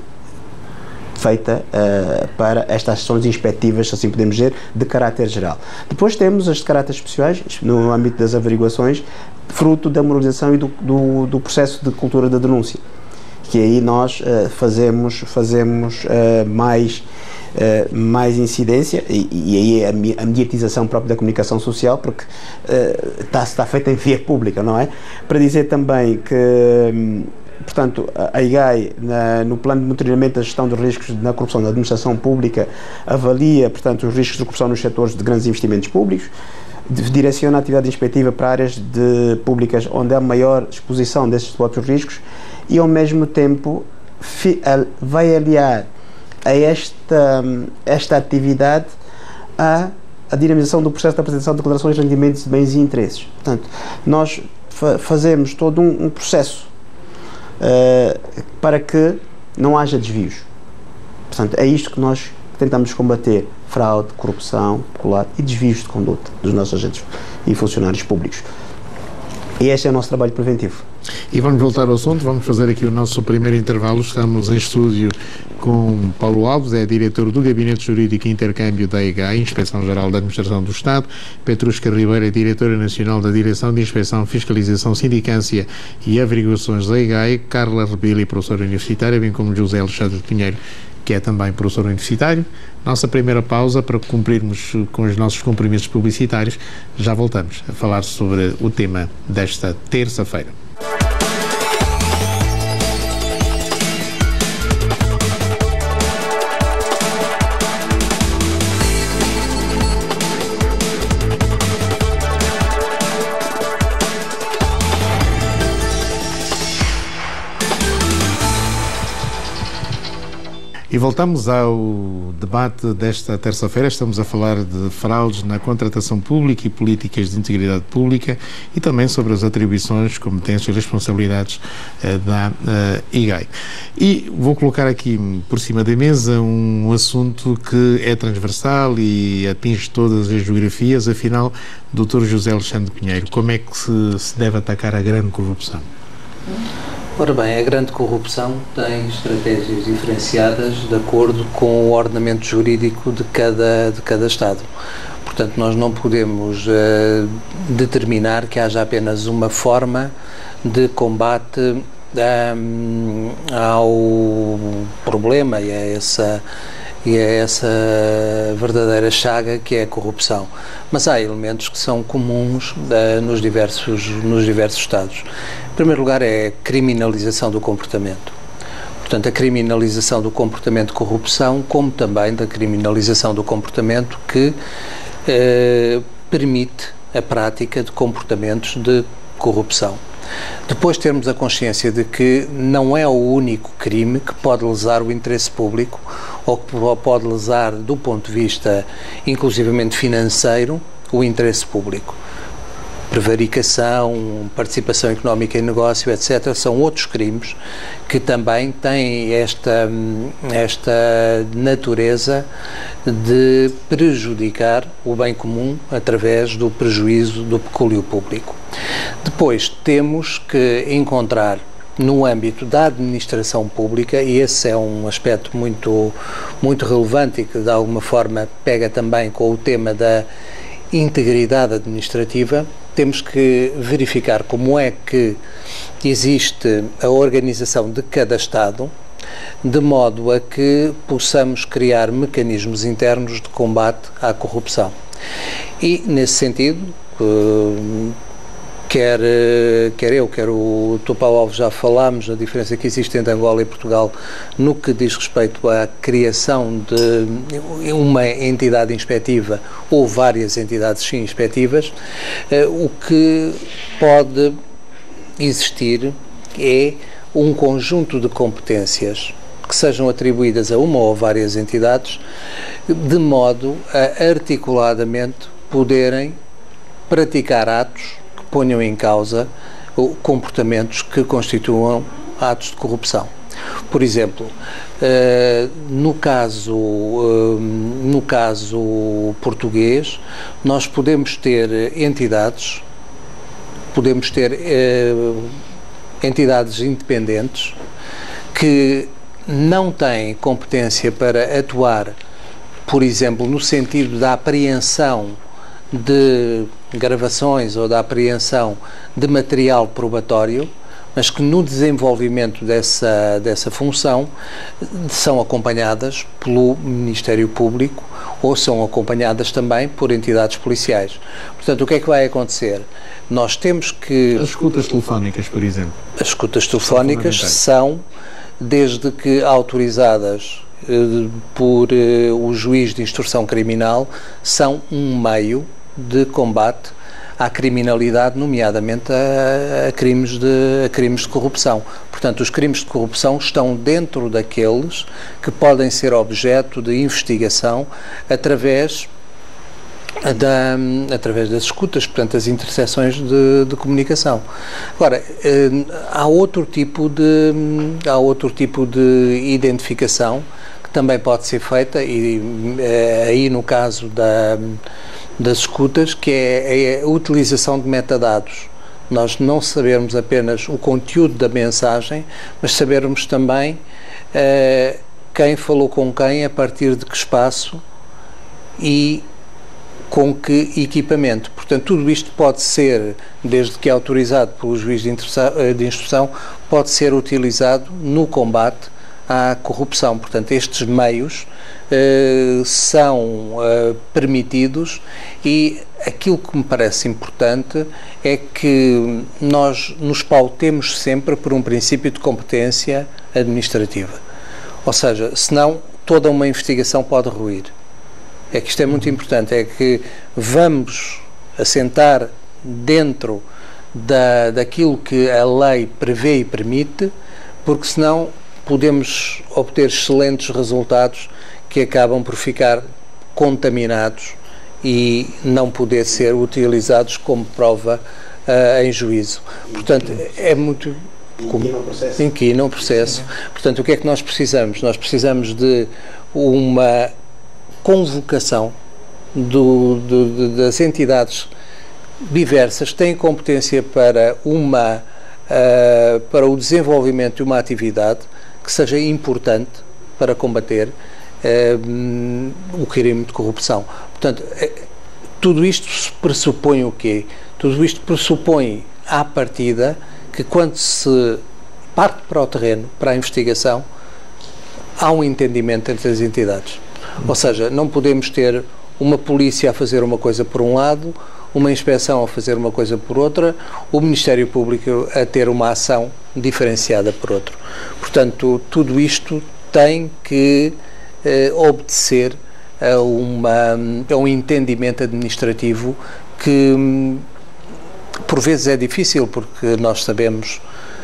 feita uh, para estas ações inspectivas, se assim podemos dizer, de caráter geral. Depois temos as de caráter especiais, no âmbito das averiguações, fruto da moralização e do, do, do processo de cultura da denúncia, que aí nós uh, fazemos, fazemos uh, mais, uh, mais incidência, e, e aí é a mediatização própria da comunicação social, porque uh, está, está feita em via pública, não é? Para dizer também que um, portanto, a I G A I, na, no plano de monitoramento da gestão dos riscos na corrupção da administração pública, avalia, portanto, os riscos de corrupção nos setores de grandes investimentos públicos, direciona a atividade inspectiva para áreas de, públicas onde há maior exposição desses próprios riscos e, ao mesmo tempo, fi, a, vai aliar a esta, esta atividade a, a dinamização do processo de apresentação de declarações de rendimentos de bens e interesses. Portanto, nós fa fazemos todo um, um processo Uh, para que não haja desvios. Portanto, é isto que nós tentamos combater fraude, corrupção, peculato e desvios de conduta dos nossos agentes e funcionários públicos. E este é o nosso trabalho preventivo. E vamos voltar ao assunto, vamos fazer aqui o nosso primeiro intervalo. Estamos em estúdio com Paulo Alves, é diretor do Gabinete Jurídico e Intercâmbio da I G A I, Inspeção-Geral da Administração do Estado. Petrusca Ribeiro é diretora nacional da Direção de Inspeção, Fiscalização, Sindicância e Averiguações da I G A I. Carla Rebili, professora universitária, bem como José Alexandre Pinheiro, que é também professor universitário. Nossa primeira pausa para cumprirmos com os nossos compromissos publicitários. Já voltamos a falar sobre o tema desta terça-feira. E voltamos ao debate desta terça-feira. Estamos a falar de fraudes na contratação pública e políticas de integridade pública e também sobre as atribuições, competências e responsabilidades uh, da uh, I G A I. E vou colocar aqui por cima da mesa um assunto que é transversal e atinge todas as geografias. Afinal, doutor José Alexandre Pinheiro, como é que se, se deve atacar a grande corrupção? Ora bem, a grande corrupção tem estratégias diferenciadas de acordo com o ordenamento jurídico de cada, de cada Estado. Portanto, nós não podemos uh, determinar que haja apenas uma forma de combate um, ao problema e a essa, e a essa verdadeira chaga que é a corrupção. Mas há elementos que são comuns uh, nos, diversos, nos diversos Estados. Em primeiro lugar é a criminalização do comportamento. Portanto, a criminalização do comportamento de corrupção, como também da criminalização do comportamento que eh, permite a prática de comportamentos de corrupção. Depois termos a consciência de que não é o único crime que pode lesar o interesse público ou que pode lesar, do ponto de vista inclusivamente financeiro, o interesse público. Prevaricação, participação económica em negócio, etcétera, são outros crimes que também têm esta, esta natureza de prejudicar o bem comum através do prejuízo do pecúlio público. Depois temos que encontrar no âmbito da administração pública, e esse é um aspecto muito, muito relevante e que de alguma forma pega também com o tema da integridade administrativa, temos que verificar como é que existe a organização de cada Estado, de modo a que possamos criar mecanismos internos de combate à corrupção. E, nesse sentido, quer, quer eu, quer o doutor Paulo Alves já falámos na diferença que existe entre Angola e Portugal no que diz respeito à criação de uma entidade inspectiva ou várias entidades sim inspectivas. O que pode existir é um conjunto de competências que sejam atribuídas a uma ou várias entidades, de modo a articuladamente poderem praticar atos ponham em causa comportamentos que constituam atos de corrupção. Por exemplo, no caso, no caso português, nós podemos ter entidades, podemos ter entidades independentes que não têm competência para atuar, por exemplo, no sentido da apreensão de gravações ou da apreensão de material probatório, mas que no desenvolvimento dessa, dessa função são acompanhadas pelo Ministério Público ou são acompanhadas também por entidades policiais. Portanto, o que é que vai acontecer? Nós temos que... As escutas telefónicas, por exemplo. As escutas telefónicas são, desde que autorizadas eh, por eh, o juiz de instrução criminal, são um meio de combate à criminalidade, nomeadamente a, a, crimes de, a crimes de corrupção. Portanto, os crimes de corrupção estão dentro daqueles que podem ser objeto de investigação através, da, através das escutas, portanto, das interseções de, de comunicação. Agora, há outro tipo de, há outro tipo de identificação que que também pode ser feita, e é, aí no caso da, das escutas, que é, é a utilização de metadados. Nós não sabermos apenas o conteúdo da mensagem, mas sabermos também é, quem falou com quem, a partir de que espaço e com que equipamento. Portanto, tudo isto pode ser, desde que é autorizado pelo juiz de instrução, pode ser utilizado no combate à corrupção. Portanto, estes meios eh, são eh, permitidos, e aquilo que me parece importante é que nós nos pautemos sempre por um princípio de competência administrativa. Ou seja, senão toda uma investigação pode ruir. É que isto é muito importante, é que vamos assentar dentro da, daquilo que a lei prevê e permite, porque senão podemos obter excelentes resultados que acabam por ficar contaminados e não poder ser utilizados como prova uh, em juízo. Portanto, é muito... Inquina o processo. Portanto, o que é que nós precisamos? Nós precisamos de uma convocação do, do, das entidades diversas que têm competência para, uma, uh, para o desenvolvimento de uma atividade que seja importante para combater uh, o crime de corrupção. Portanto, uh, tudo isto pressupõe o quê? Tudo isto pressupõe, à partida, que quando se parte para o terreno, para a investigação, há um entendimento entre as entidades. Ou seja, não podemos ter uma polícia a fazer uma coisa por um lado, uma inspeção a fazer uma coisa por outra, o Ministério Público a ter uma ação diferenciada por outro. Portanto, tudo isto tem que eh, obedecer a, uma, a um entendimento administrativo que, por vezes, é difícil, porque nós sabemos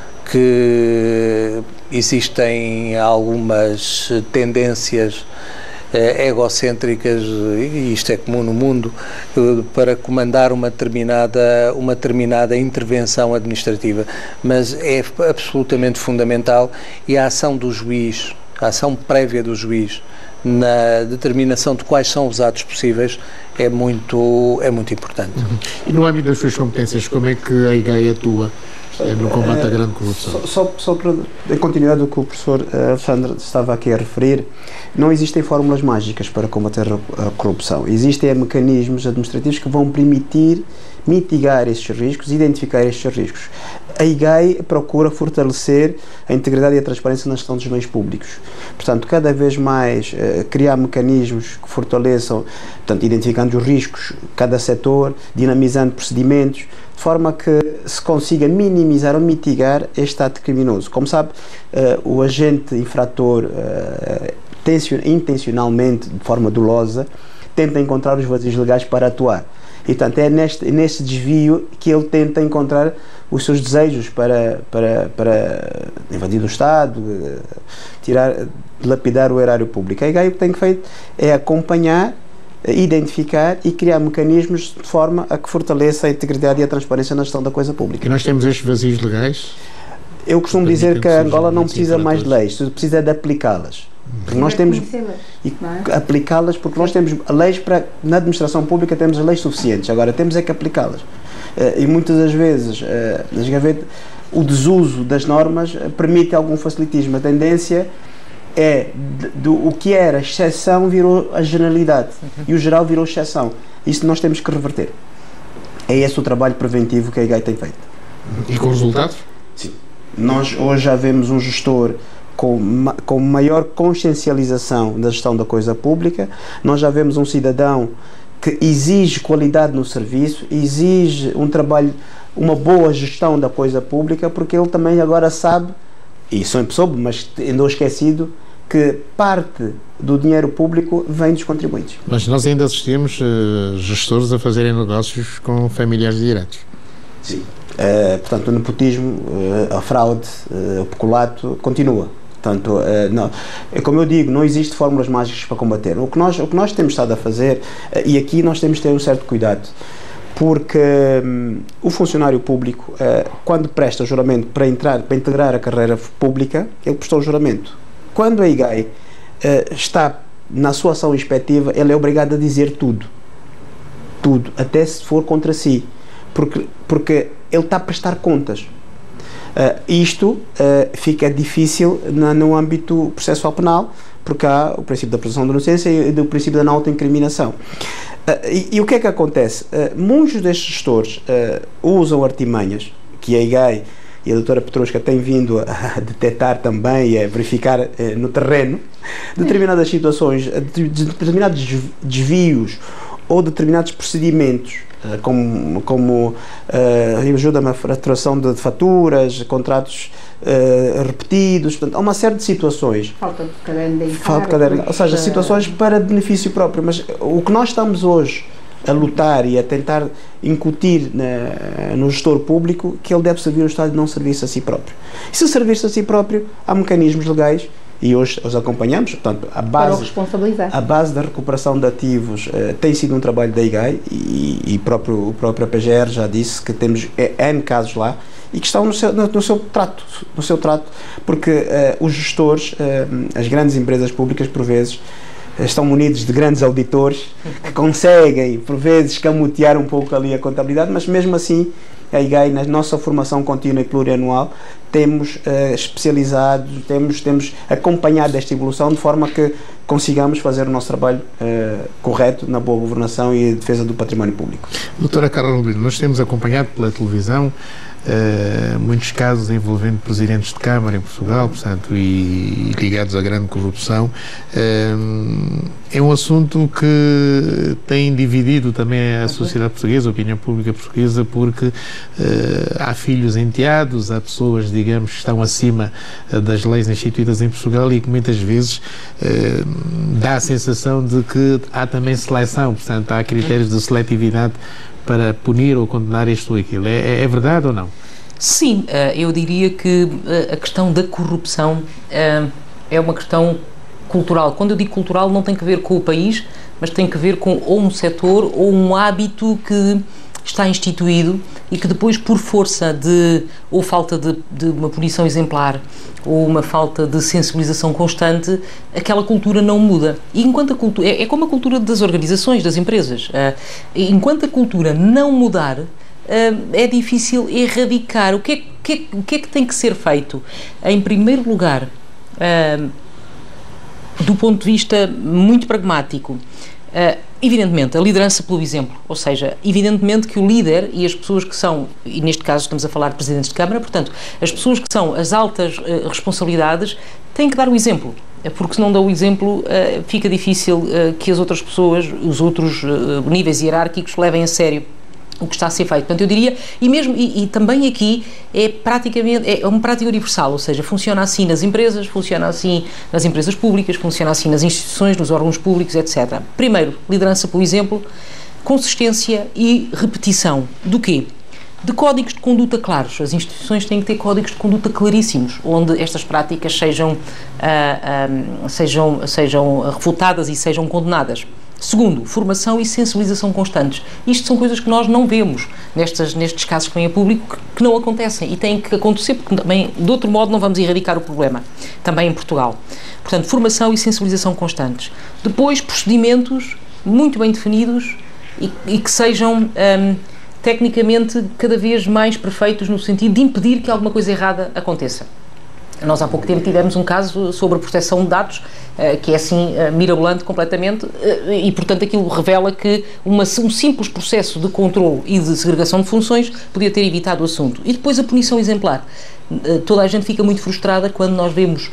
que existem algumas tendências egocêntricas, e isto é comum no mundo, para comandar uma determinada, uma determinada intervenção administrativa, mas é absolutamente fundamental, e a ação do juiz, a ação prévia do juiz na determinação de quais são os atos possíveis é muito, é muito importante. Uhum. E no âmbito das suas competências, como é que a I G A I atua no combate à grande corrupção? Só, só, só para, em continuidade do que o professor Alexandre estava aqui a referir, não existem fórmulas mágicas para combater a corrupção. Existem mecanismos administrativos que vão permitir mitigar estes riscos, identificar estes riscos. A I G A I procura fortalecer a integridade e a transparência na gestão dos meios públicos. Portanto, cada vez mais uh, criar mecanismos que fortaleçam, portanto, identificando os riscos, cada setor, dinamizando procedimentos, de forma que se consiga minimizar ou mitigar este ato criminoso. Como sabe, uh, o agente infrator, uh, tension, intencionalmente, de forma dolosa, tenta encontrar os vazios legais para atuar. E, portanto, é neste, neste desvio que ele tenta encontrar os seus desejos para, para, para invadir o Estado, tirar, lapidar o erário público. A I G A I o que tem feito é acompanhar, identificar e criar mecanismos de forma a que fortaleça a integridade e a transparência na gestão da coisa pública. E nós temos estes vazios legais? Eu costumo dizer que a Angola não precisa mais de leis, precisa de aplicá-las. Porque nós temos e aplicá-las, porque nós temos leis para, na administração pública temos leis suficientes, agora temos é que aplicá-las. Uh, e muitas das vezes uh, nas gavetas, o desuso das normas uh, permite algum facilitismo. A tendência é de, de, o que era exceção virou a generalidade, uhum. E o geral virou exceção. Isso nós temos que reverter. É esse o trabalho preventivo que a I G A I tem feito. E com resultados? Sim. Nós hoje já vemos um gestor Com, ma com maior consciencialização da gestão da coisa pública. Nós já vemos um cidadão que exige qualidade no serviço, exige um trabalho, uma boa gestão da coisa pública, porque ele também agora sabe, e sempre soube, mas andou esquecido, que parte do dinheiro público vem dos contribuintes. Mas nós ainda assistimos uh, gestores a fazerem negócios com familiares diretos. Sim. Uh, portanto, o nepotismo, uh, a fraude, uh, o peculato continua. Portanto, uh, não, é como eu digo, não existe fórmulas mágicas para combater. O que nós, o que nós temos estado a fazer, uh, e aqui nós temos de ter um certo cuidado, porque um, o funcionário público, uh, quando presta juramento para, entrar, para integrar a carreira pública, ele prestou juramento. Quando a I G A I está na sua ação inspectiva, ele é obrigado a dizer tudo. Tudo, até se for contra si. Porque, porque ele está a prestar contas. Uh, isto uh, fica difícil na, no âmbito processual penal, porque há o princípio da presunção de inocência e do princípio da não autoincriminação. Uh, e, e o que é que acontece? Uh, muitos destes gestores uh, usam artimanhas que a I G A I e a doutora Petrusca têm vindo a, a detectar também e a verificar uh, no terreno determinadas situações, de, de determinados desvios ou determinados procedimentos, uh, como, como uh, ajuda-me a faturação de, de faturas, contratos uh, repetidos, portanto, há uma série de situações. Falta de caderno de Falta de caderno, ou seja, situações para benefício próprio, mas o que nós estamos hoje a lutar e a tentar incutir na, no gestor público, que ele deve servir o Estado e não servir-se a si próprio. E se servir-se a si próprio, há mecanismos legais e hoje os acompanhamos, portanto, a base, a base da recuperação de ativos uh, tem sido um trabalho da I G A I e, e próprio, o próprio P G R já disse que temos N casos lá e que estão no seu, no, no seu trato, no seu trato, porque uh, os gestores, uh, as grandes empresas públicas, por vezes, estão munidos de grandes auditores que conseguem, por vezes, camutear um pouco ali a contabilidade, mas mesmo assim a I G A I, na nossa formação contínua e plurianual, temos uh, especializado, temos, temos acompanhado esta evolução de forma que consigamos fazer o nosso trabalho uh, correto na boa governação e defesa do património público. Doutora Carla Lubino, nós temos acompanhado pela televisão Uh, muitos casos envolvendo presidentes de Câmara em Portugal, portanto, e, e ligados à grande corrupção. Uh, é um assunto que tem dividido também a sociedade portuguesa, a opinião pública portuguesa, porque uh, há filhos enteados, há pessoas, digamos, que estão acima uh, das leis instituídas em Portugal e que muitas vezes uh, dá a sensação de que há também seleção, portanto, há critérios de seletividade para punir ou condenar isto ou aquilo. É, é verdade ou não? Sim, eu diria que a questão da corrupção é uma questão cultural. Quando eu digo cultural, não tem que ver com o país, mas tem que ver com ou um setor ou um hábito que está instituído e que depois, por força de, ou falta de, de uma punição exemplar, ou uma falta de sensibilização constante, aquela cultura não muda. E enquanto a cultura, é, é como a cultura das organizações, das empresas. Uh, enquanto a cultura não mudar, uh, é difícil erradicar. O que é, que, o que é que tem que ser feito? Em primeiro lugar, uh, do ponto de vista muito pragmático, uh, evidentemente, a liderança pelo exemplo, ou seja, evidentemente que o líder e as pessoas que são, e neste caso estamos a falar de presidentes de Câmara, portanto, as pessoas que são as altas uh, responsabilidades têm que dar o exemplo, porque se não dão o exemplo uh, fica difícil uh, que as outras pessoas, os outros uh, níveis hierárquicos levem a sério o que está a ser feito. Portanto, eu diria, e mesmo, e, e também aqui é praticamente, é uma prática universal, ou seja, funciona assim nas empresas, funciona assim nas empresas públicas, funciona assim nas instituições, nos órgãos públicos, etcétera. Primeiro, liderança, por exemplo, consistência e repetição. Do quê? De códigos de conduta claros. As instituições têm que ter códigos de conduta claríssimos, onde estas práticas sejam, ah, ah, sejam, sejam refutadas e sejam condenadas. Segundo, formação e sensibilização constantes. Isto são coisas que nós não vemos nestes, nestes casos que vêm a público, que, que não acontecem e têm que acontecer, porque também, de outro modo, não vamos erradicar o problema, também em Portugal. Portanto, formação e sensibilização constantes. Depois, procedimentos muito bem definidos e, e que sejam hum, tecnicamente cada vez mais perfeitos no sentido de impedir que alguma coisa errada aconteça. Nós há pouco tempo tivemos um caso sobre a proteção de dados, uh, que é assim uh, mirabolante completamente, uh, e portanto aquilo revela que uma, um simples processo de controle e de segregação de funções podia ter evitado o assunto. E depois a punição exemplar. Uh, toda a gente fica muito frustrada quando nós vemos uh,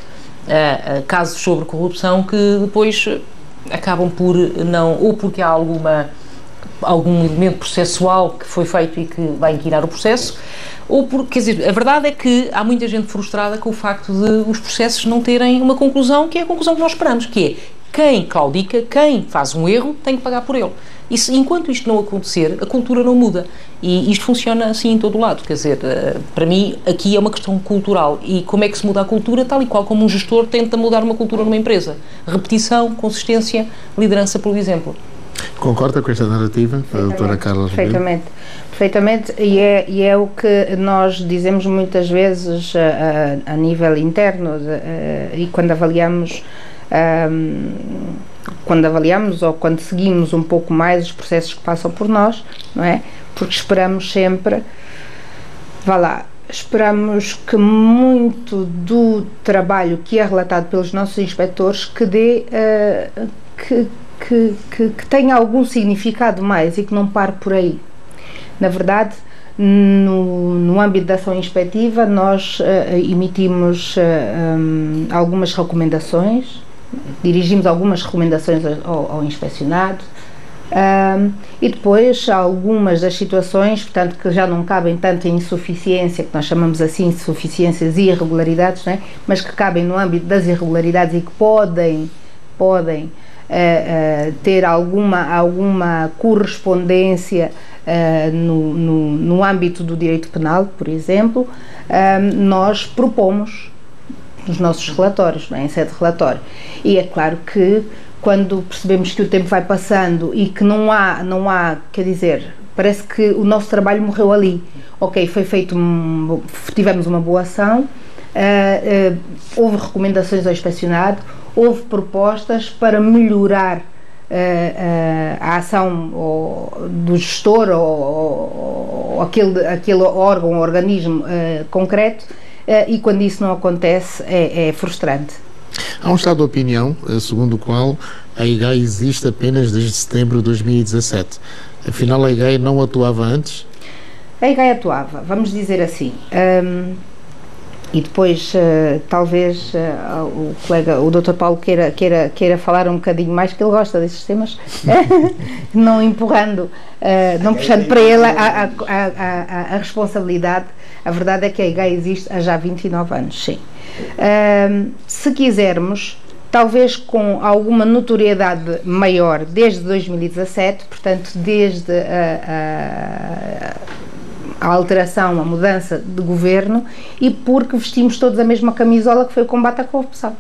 uh, casos sobre corrupção que depois uh, acabam por não, ou porque há alguma, algum elemento processual que foi feito e que vai inquinar o processo, ou por, quer dizer, a verdade é que há muita gente frustrada com o facto de os processos não terem uma conclusão, que é a conclusão que nós esperamos, que é quem claudica, quem faz um erro, tem que pagar por ele. E se, enquanto isto não acontecer, a cultura não muda. E isto funciona assim em todo o lado. Quer dizer, para mim, aqui é uma questão cultural. E como é que se muda a cultura? Tal e qual como um gestor tenta mudar uma cultura numa empresa. Repetição, consistência, liderança, por exemplo. Concorda com esta narrativa, a doutora Carla Lubino? Perfeitamente, perfeitamente, e é, e é o que nós dizemos muitas vezes a, a, a nível interno de, a, e quando avaliamos um, quando avaliamos ou quando seguimos um pouco mais os processos que passam por nós, não é? Porque esperamos sempre, vá lá, esperamos que muito do trabalho que é relatado pelos nossos inspectores que dê, uh, que, que, que, que tenha algum significado mais e que não pare por aí. Na verdade, no, no âmbito da ação inspectiva, nós uh, emitimos uh, um, algumas recomendações, dirigimos algumas recomendações ao, ao inspecionado, um, e depois algumas das situações, portanto, que já não cabem tanto em insuficiência, que nós chamamos assim insuficiências e irregularidades, não é? Mas que cabem no âmbito das irregularidades e que podem, podem uh, uh, ter alguma, alguma correspondência uh, no, no, no âmbito do direito penal, por exemplo, um, nós propomos nos nossos relatórios, não é? Em sede de relatório. E é claro que quando percebemos que o tempo vai passando e que não há, não há, quer dizer, parece que o nosso trabalho morreu ali. Ok, foi feito, um, tivemos uma boa ação, uh, uh, houve recomendações ao inspecionado, houve propostas para melhorar uh, uh, a ação ou, do gestor ou, ou, ou aquele, aquele órgão ou organismo uh, concreto, uh, e quando isso não acontece é, é frustrante. Há um estado de opinião, segundo o qual a I G A I existe apenas desde setembro de dois mil e dezassete. Afinal, a I G A I não atuava antes? A I G A I atuava, vamos dizer assim. Um, e depois, uh, talvez, uh, o colega, o doutor Paulo, queira, queira, queira falar um bocadinho mais, que ele gosta desses temas, não empurrando, uh, não puxando para ele a, a, a, a, a responsabilidade. A verdade é que a I G A I existe há já vinte e nove anos, sim. Uh, se quisermos, talvez com alguma notoriedade maior desde dois mil e dezassete, portanto desde a, a, a alteração, a mudança de governo, e porque vestimos todos a mesma camisola, que foi o combate à corrupção.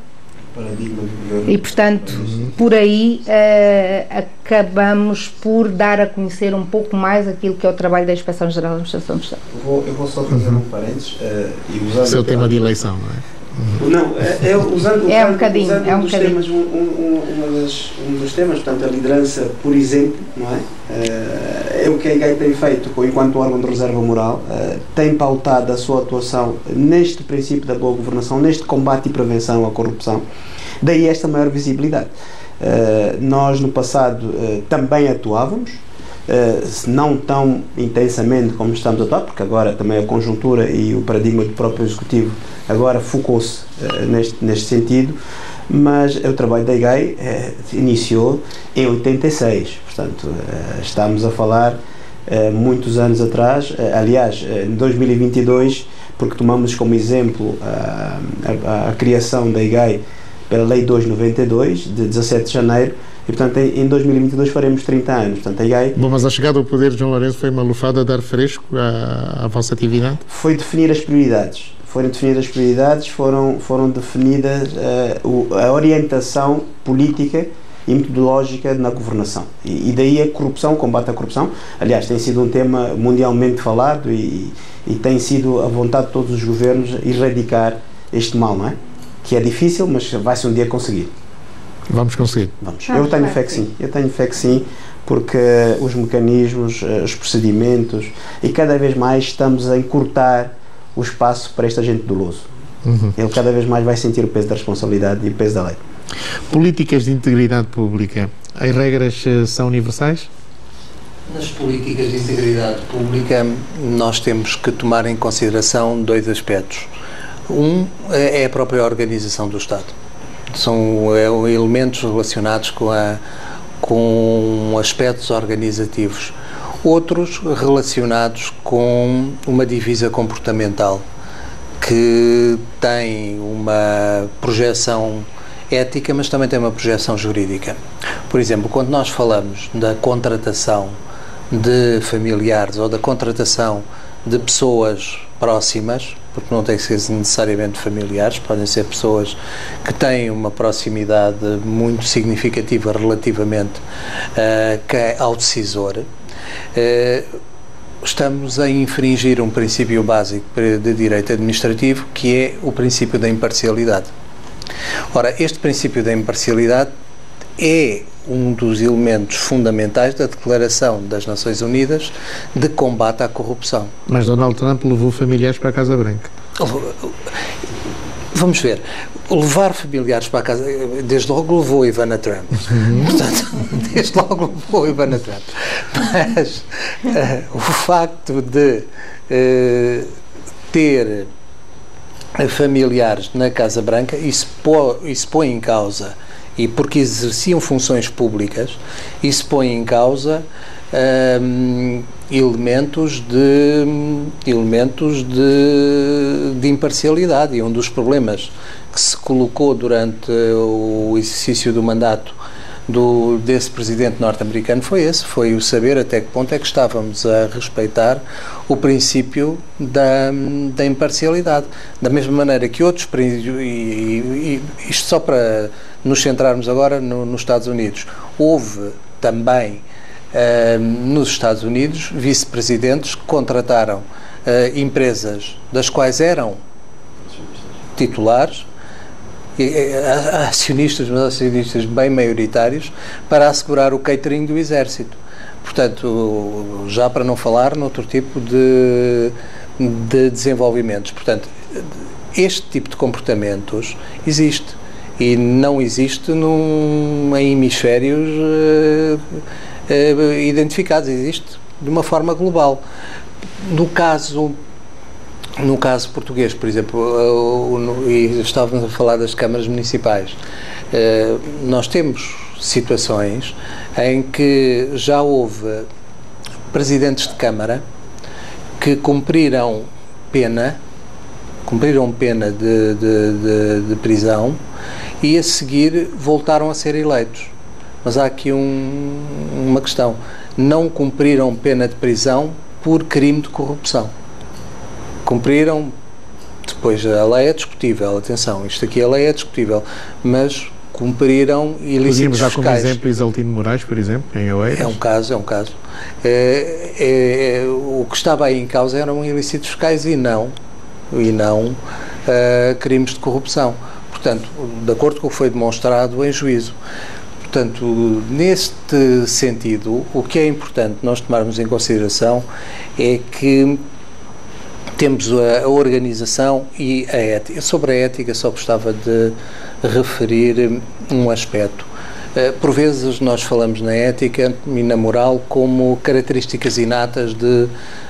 E portanto, por aí uh, acabamos por dar a conhecer um pouco mais aquilo que é o trabalho da Inspeção-Geral da Administração do Estado. Eu vou, eu vou só fazer um parênteses. Uh, e usando Seu tema de eleição, não é? Não, é, é usando, é um usando, bocadinho, usando é um um, dos temas, um, um, uma das, um dos temas, portanto, a liderança, por exemplo, não é? Uh, é o que a I G A I tem feito enquanto órgão de reserva moral, uh, tem pautado a sua atuação neste princípio da boa governação, neste combate e prevenção à corrupção, daí esta maior visibilidade. Uh, nós no passado uh, também atuávamos, Uh, não tão intensamente como estamos a atuar, porque agora também a conjuntura e o paradigma do próprio Executivo agora focou-se uh, neste, neste sentido, mas o trabalho da I G A I uh, iniciou em oitenta e seis, portanto uh, estamos a falar uh, muitos anos atrás, uh, aliás, uh, em dois mil e vinte e dois, porque tomamos como exemplo uh, a, a criação da I G A I pela Lei duzentos e noventa e dois, de dezassete de janeiro, e portanto em dois mil e vinte e dois faremos trinta anos. Portanto, a I G A I... Bom, mas a chegada ao poder de João Lourenço foi uma lufada a dar fresco à, à vossa atividade? Foi definir as prioridades. Foram definidas as prioridades, foram, foram definidas uh, o, a orientação política e metodológica na governação. E, e daí a corrupção, o combate à corrupção. Aliás, tem sido um tema mundialmente falado e, e tem sido a vontade de todos os governos erradicar este mal, não é? Que é difícil, mas vai-se um dia conseguir. Vamos conseguir. Vamos. Eu tenho fé que sim. Eu tenho fé que sim, porque os mecanismos, os procedimentos, e cada vez mais estamos a encurtar o espaço para este agente doloso. Uhum. Ele cada vez mais vai sentir o peso da responsabilidade e o peso da lei. Políticas de integridade pública. As regras são universais? Nas políticas de integridade pública nós temos que tomar em consideração dois aspectos. Um é a própria organização do Estado. São é, elementos relacionados com, a, com aspectos organizativos. Outros relacionados com uma divisa comportamental que tem uma projeção ética, mas também tem uma projeção jurídica. Por exemplo, quando nós falamos da contratação de familiares ou da contratação de pessoas próximas, porque não tem que ser necessariamente familiares, podem ser pessoas que têm uma proximidade muito significativa relativamente uh, ao decisor, uh, estamos a infringir um princípio básico de direito administrativo, que é o princípio da imparcialidade. Ora, este princípio da imparcialidade é um dos elementos fundamentais da Declaração das Nações Unidas de combate à corrupção. Mas Donald Trump levou familiares para a Casa Branca. Vamos ver. Levar familiares para a casa, desde logo levou Ivana Trump. Uhum. Portanto, desde logo levou Ivana Trump. Mas uh, o facto de uh, ter familiares na Casa Branca, isso, pô, isso põe em causa, e porque exerciam funções públicas, isso põe em causa um, elementos de elementos de, de imparcialidade, e um dos problemas que se colocou durante o exercício do mandato do, desse presidente norte-americano foi esse, foi o saber até que ponto é que estávamos a respeitar o princípio da, da imparcialidade. Da mesma maneira que outros, e, e, e isto só para nos centrarmos agora no, nos Estados Unidos, houve também uh, nos Estados Unidos vice-presidentes que contrataram uh, empresas das quais eram titulares, acionistas, mas acionistas bem maioritários, para assegurar o catering do Exército. Portanto, já para não falar noutro tipo de, de desenvolvimentos. Portanto, este tipo de comportamentos existe, e não existe num, em hemisférios uh, uh, identificados, existe de uma forma global. No caso No caso português, por exemplo, e estávamos a falar das câmaras municipais, nós temos situações em que já houve presidentes de Câmara que cumpriram pena, cumpriram pena de, de, de, de prisão, e a seguir voltaram a ser eleitos. Mas há aqui um, uma questão: não cumpriram pena de prisão por crime de corrupção. Cumpriram, depois a lei é discutível, atenção, isto aqui a lei é discutível, mas cumpriram ilícitos Podíamos dar fiscais. como exemplo Isaltino Moraes, por exemplo, em Oeiras? É um caso, é um caso. É, é, é, o que estava aí em causa eram ilícitos fiscais e não, e não uh, crimes de corrupção. Portanto, de acordo com o que foi demonstrado em juízo. Portanto, neste sentido, o que é importante nós tomarmos em consideração é que temos a, a organização e a ética. Sobre a ética só gostava de referir um aspecto. Uh, por vezes nós falamos na ética e na moral como características inatas de,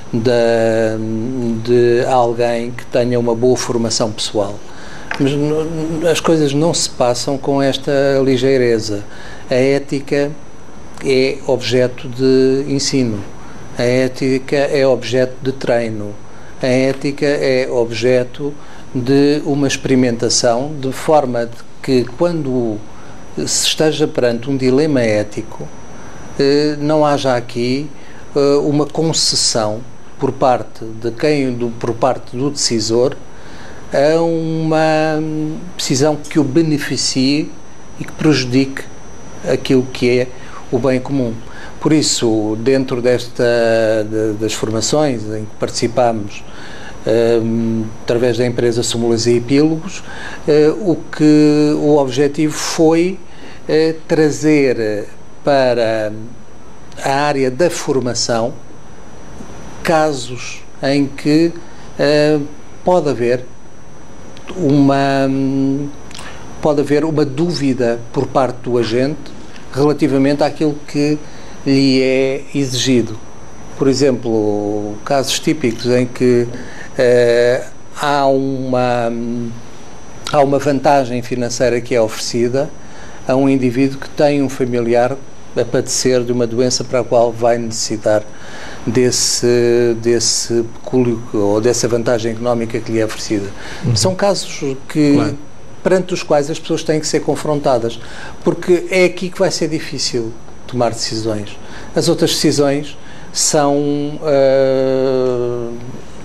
de, de alguém que tenha uma boa formação pessoal. Mas no, as coisas não se passam com esta ligeireza. A ética é objeto de ensino. A ética é objeto de treino. A ética é objeto de uma experimentação, de forma de que, quando se esteja perante um dilema ético, eh, não haja aqui eh, uma concessão por parte de quem, do, por parte do decisor, a uma decisão que o beneficie e que prejudique aquilo que é o bem comum. Por isso, dentro desta, de, das formações em que participamos, um, através da empresa Súmulas e Epílogos, uh, o que o objetivo foi uh, trazer para a área da formação casos em que uh, pode haver uma pode haver uma dúvida por parte do agente relativamente àquilo que lhe é exigido. Por exemplo, casos típicos em que uh, há uma há uma vantagem financeira que é oferecida a um indivíduo que tem um familiar a padecer de uma doença para a qual vai necessitar desse, desse pecúlio ou dessa vantagem económica que lhe é oferecida. Uhum. São casos que, claro, perante os quais as pessoas têm que ser confrontadas, porque é aqui que vai ser difícil tomar decisões. As outras decisões são, uh,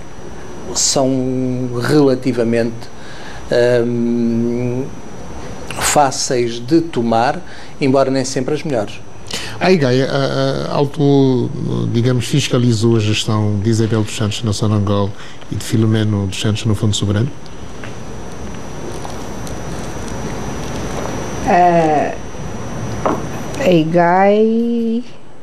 são relativamente um, fáceis de tomar, embora nem sempre as melhores. A I G A E auto, digamos, fiscalizou a gestão de Isabel dos Santos na Sonangol e de Filomeno dos Santos no Fundo Soberano? Uh, a I G A I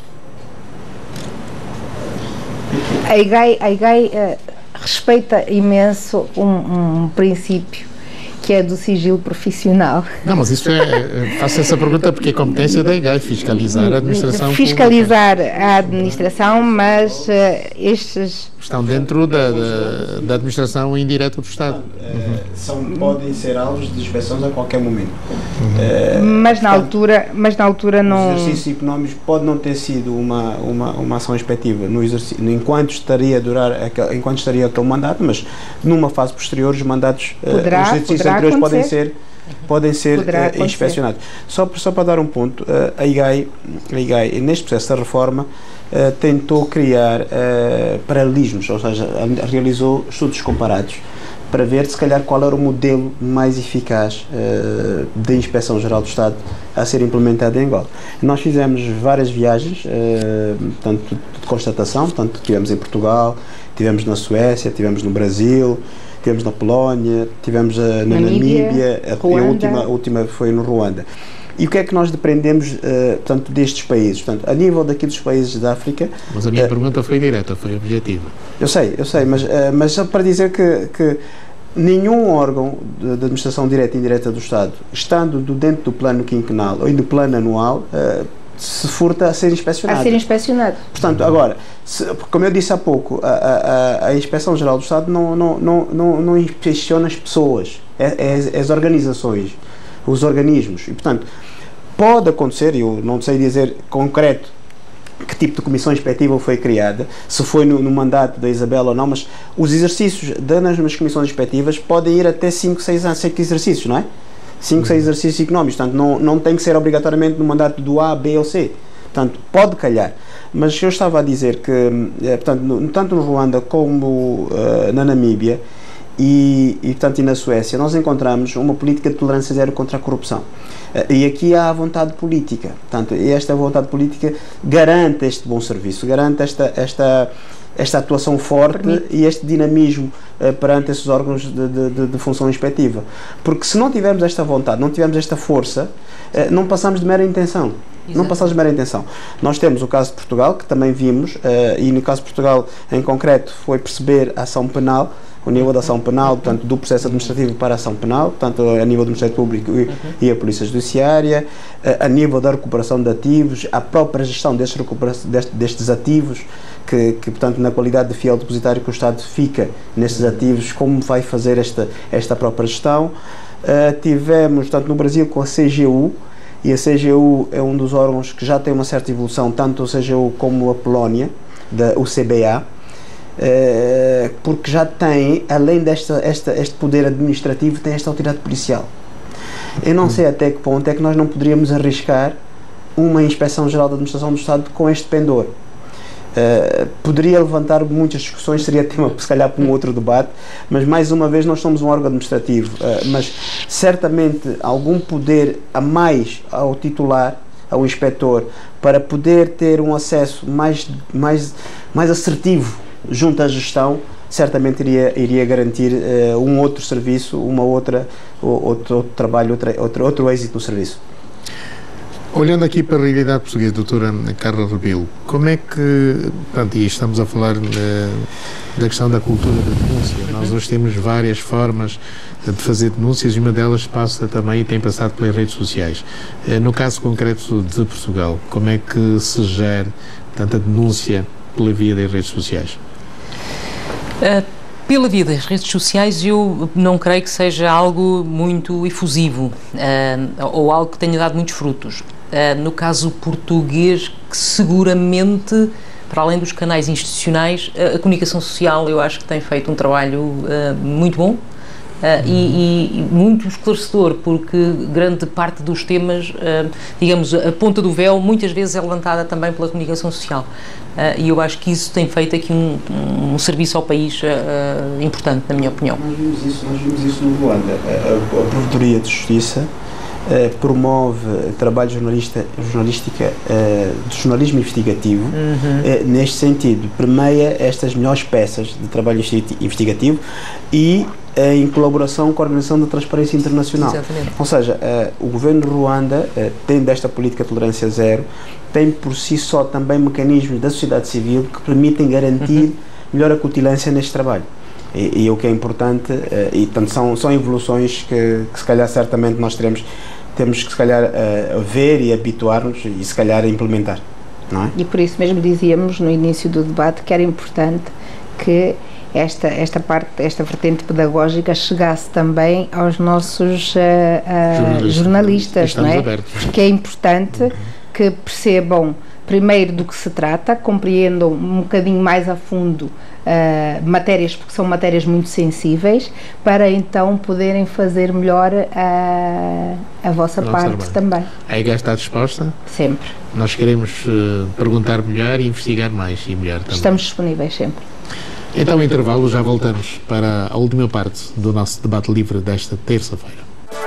a I G A I, a I G A I uh, respeita imenso um, um princípio que é do sigilo profissional. Não, mas isso é, faço essa pergunta porque é competência da I G A I, fiscalizar a administração Fiscalizar pública. a administração, mas uh, estes... Estão dentro da, da, da administração indireta do Estado. Uhum. São, podem ser alvos de inspeções a qualquer momento. Uhum. Uh, mas, na portanto, altura, mas na altura não... O exercício económico pode não ter sido uma, uma, uma ação inspectiva no exercício, enquanto estaria a durar, aquele, enquanto estaria aquele mandato, mas numa fase posterior os mandatos, poderá, uh, os exercícios anteriores podem ser, podem ser uh, inspecionados. Só, só para dar um ponto, uh, a I G A I, a I G A I, neste processo da reforma, Uh, tentou criar uh, paralelismos, ou seja, realizou estudos comparados para ver se calhar qual era o modelo mais eficaz uh, de Inspeção Geral do Estado a ser implementado em Angola. Nós fizemos várias viagens, uh, tanto de constatação, tanto tivemos em Portugal, tivemos na Suécia, tivemos no Brasil, tivemos na Polónia, tivemos uh, na Namíbia, Namíbia a, a, última, a última foi no Ruanda. E o que é que nós dependemos, uh, portanto, destes países? Portanto, a nível daqui dos países da África... Mas a minha uh, pergunta foi direta, foi objetiva. Eu sei, eu sei, mas, uh, mas só para dizer que, que nenhum órgão de, de administração direta e indireta do Estado, estando do, dentro do plano quinquenal ou do plano anual, uh, se furta a ser inspecionado. A ser inspecionado. Portanto, agora, se, como eu disse há pouco, a, a, a Inspeção Geral do Estado não, não, não, não, não inspeciona as pessoas, é, é as organizações, os organismos. E, portanto, pode acontecer, eu não sei dizer concreto que tipo de comissão inspectiva foi criada, se foi no, no mandato da Isabela ou não, mas os exercícios das nas comissões inspectivas podem ir até cinco, seis exercícios, não é? cinco, seis exercícios económicos, portanto, não, não tem que ser obrigatoriamente no mandato do A, B ou C. Portanto, pode calhar. Mas eu estava a dizer que, portanto, no, tanto no Ruanda como uh, na Namíbia e, e, portanto, e na Suécia, nós encontramos uma política de tolerância zero contra a corrupção. Uh, e aqui há a vontade política. Portanto, e esta vontade política garante este bom serviço, garante esta, esta, esta atuação forte Permite. e este dinamismo uh, perante esses órgãos de, de, de, de função inspectiva. Porque se não tivermos esta vontade, não tivermos esta força, uh, não passamos de mera intenção. Exato. Não passamos de mera intenção. Nós temos o caso de Portugal, que também vimos, uh, e no caso de Portugal, em concreto, foi perceber a ação penal, o nível da ação penal, portanto, do processo administrativo para a ação penal, portanto, a nível do Ministério Público e, e a Polícia Judiciária, a, a nível da recuperação de ativos, a própria gestão destes, destes, destes ativos, que, que, portanto, na qualidade de fiel depositário que o Estado fica nestes ativos, como vai fazer esta, esta própria gestão. Uh, tivemos, portanto, no Brasil com a C G U, e a C G U é um dos órgãos que já tem uma certa evolução, tanto a C G U como a Polónia, da U C B A, Uh, porque já tem, além desta esta, este poder administrativo, tem esta autoridade policial. Eu não sei até que ponto é que nós não poderíamos arriscar uma Inspeção Geral da Administração do Estado com este pendor. Uh, poderia levantar muitas discussões, seria tema se calhar para um outro debate, mas mais uma vez nós somos um órgão administrativo, uh, mas certamente algum poder a mais ao titular, ao inspetor, para poder ter um acesso mais, mais, mais assertivo junto à gestão, certamente iria, iria garantir uh, um outro serviço, uma outra, outro, outro trabalho, outra, outro, outro êxito no serviço. Olhando aqui para a realidade portuguesa, doutora Carla Rebelo, como é que, portanto, e estamos a falar uh, da questão da cultura da denúncia, nós hoje temos várias formas de fazer denúncias e uma delas passa também e tem passado pelas redes sociais. Uh, no caso concreto de Portugal, como é que se gera, portanto, a denúncia pela via das redes sociais? Uh, pela via das redes sociais eu não creio que seja algo muito efusivo uh, ou algo que tenha dado muitos frutos. Uh, no caso português, que seguramente, para além dos canais institucionais, uh, a comunicação social eu acho que tem feito um trabalho uh, muito bom. Uh, e, e muito esclarecedor, porque grande parte dos temas, uh, digamos, a ponta do véu, muitas vezes é levantada também pela comunicação social. Uh, e eu acho que isso tem feito aqui um, um, um serviço ao país uh, importante, na minha opinião. Nós vimos isso, nós vimos isso no Ruanda. A, a, a Provedoria de Justiça uh, promove trabalho jornalista, jornalística, uh, de jornalismo investigativo, uhum. uh, neste sentido, permeia estas melhores peças de trabalho investigativo e em colaboração com a Organização da Transparência Internacional. Exatamente. Ou seja, uh, o governo de Ruanda, uh, tendo esta política de tolerância zero, tem por si só também mecanismos da sociedade civil que permitem garantir uhum. melhor acutilância neste trabalho. E, e o que é importante, uh, e portanto, são, são evoluções que, que se calhar certamente nós teremos, temos que se calhar uh, ver e habituar-nos e se calhar implementar. Não é? E por isso mesmo dizíamos no início do debate que era importante que esta, esta parte, esta vertente pedagógica chegasse também aos nossos uh, uh, jornalistas, não é? Abertos. Porque é importante uhum. que percebam primeiro do que se trata, compreendam um bocadinho mais a fundo uh, matérias, porque são matérias muito sensíveis, para então poderem fazer melhor a, a vossa Nossa parte trabalho. Também. A EGAI está disposta? Sempre. Nós queremos uh, perguntar melhor e investigar mais e melhor também. Estamos disponíveis sempre. Então, intervalo, já voltamos para a última parte do nosso debate livre desta terça-feira.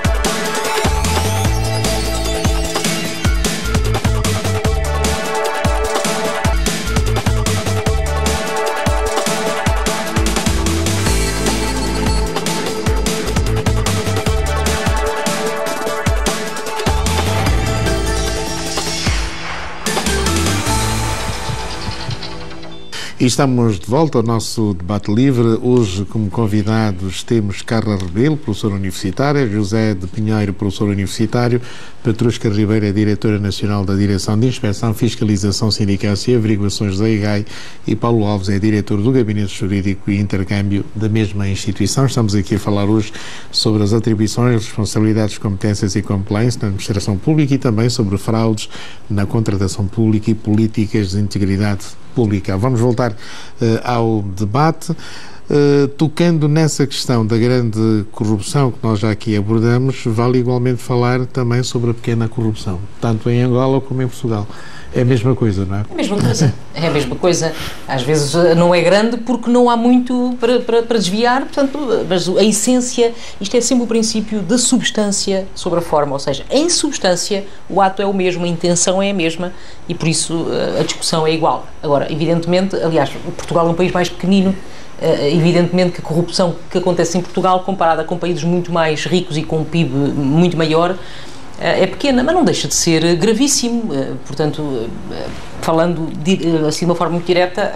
E estamos de volta ao nosso debate livre. Hoje, como convidados, temos Carla Rebelo, professora universitária, José de Pinheiro, professor universitário, Petrusca Ribeiro, é diretora nacional da Direção de Inspeção, Fiscalização, Sindicância e Averiguações da EGAI, e Paulo Alves é diretor do Gabinete Jurídico e Intercâmbio da mesma instituição. Estamos aqui a falar hoje sobre as atribuições, responsabilidades, competências e compliance na administração pública e também sobre fraudes na contratação pública e políticas de integridade pública. Vamos voltar uh, ao debate, uh, tocando nessa questão da grande corrupção que nós já aqui abordamos. Vale igualmente falar também sobre a pequena corrupção, tanto em Angola como em Portugal. É a mesma coisa, não é? É a mesma coisa. É a mesma coisa. Às vezes não é grande porque não há muito para, para, para desviar, portanto, mas a essência, isto é sempre o princípio da substância sobre a forma, ou seja, em substância o ato é o mesmo, a intenção é a mesma e por isso a discussão é igual. Agora, evidentemente, aliás, Portugal é um país mais pequenino, evidentemente que a corrupção que acontece em Portugal, comparada com países muito mais ricos e com um P I B muito maior, é pequena, mas não deixa de ser gravíssimo. Portanto, falando de, assim de uma forma muito direta,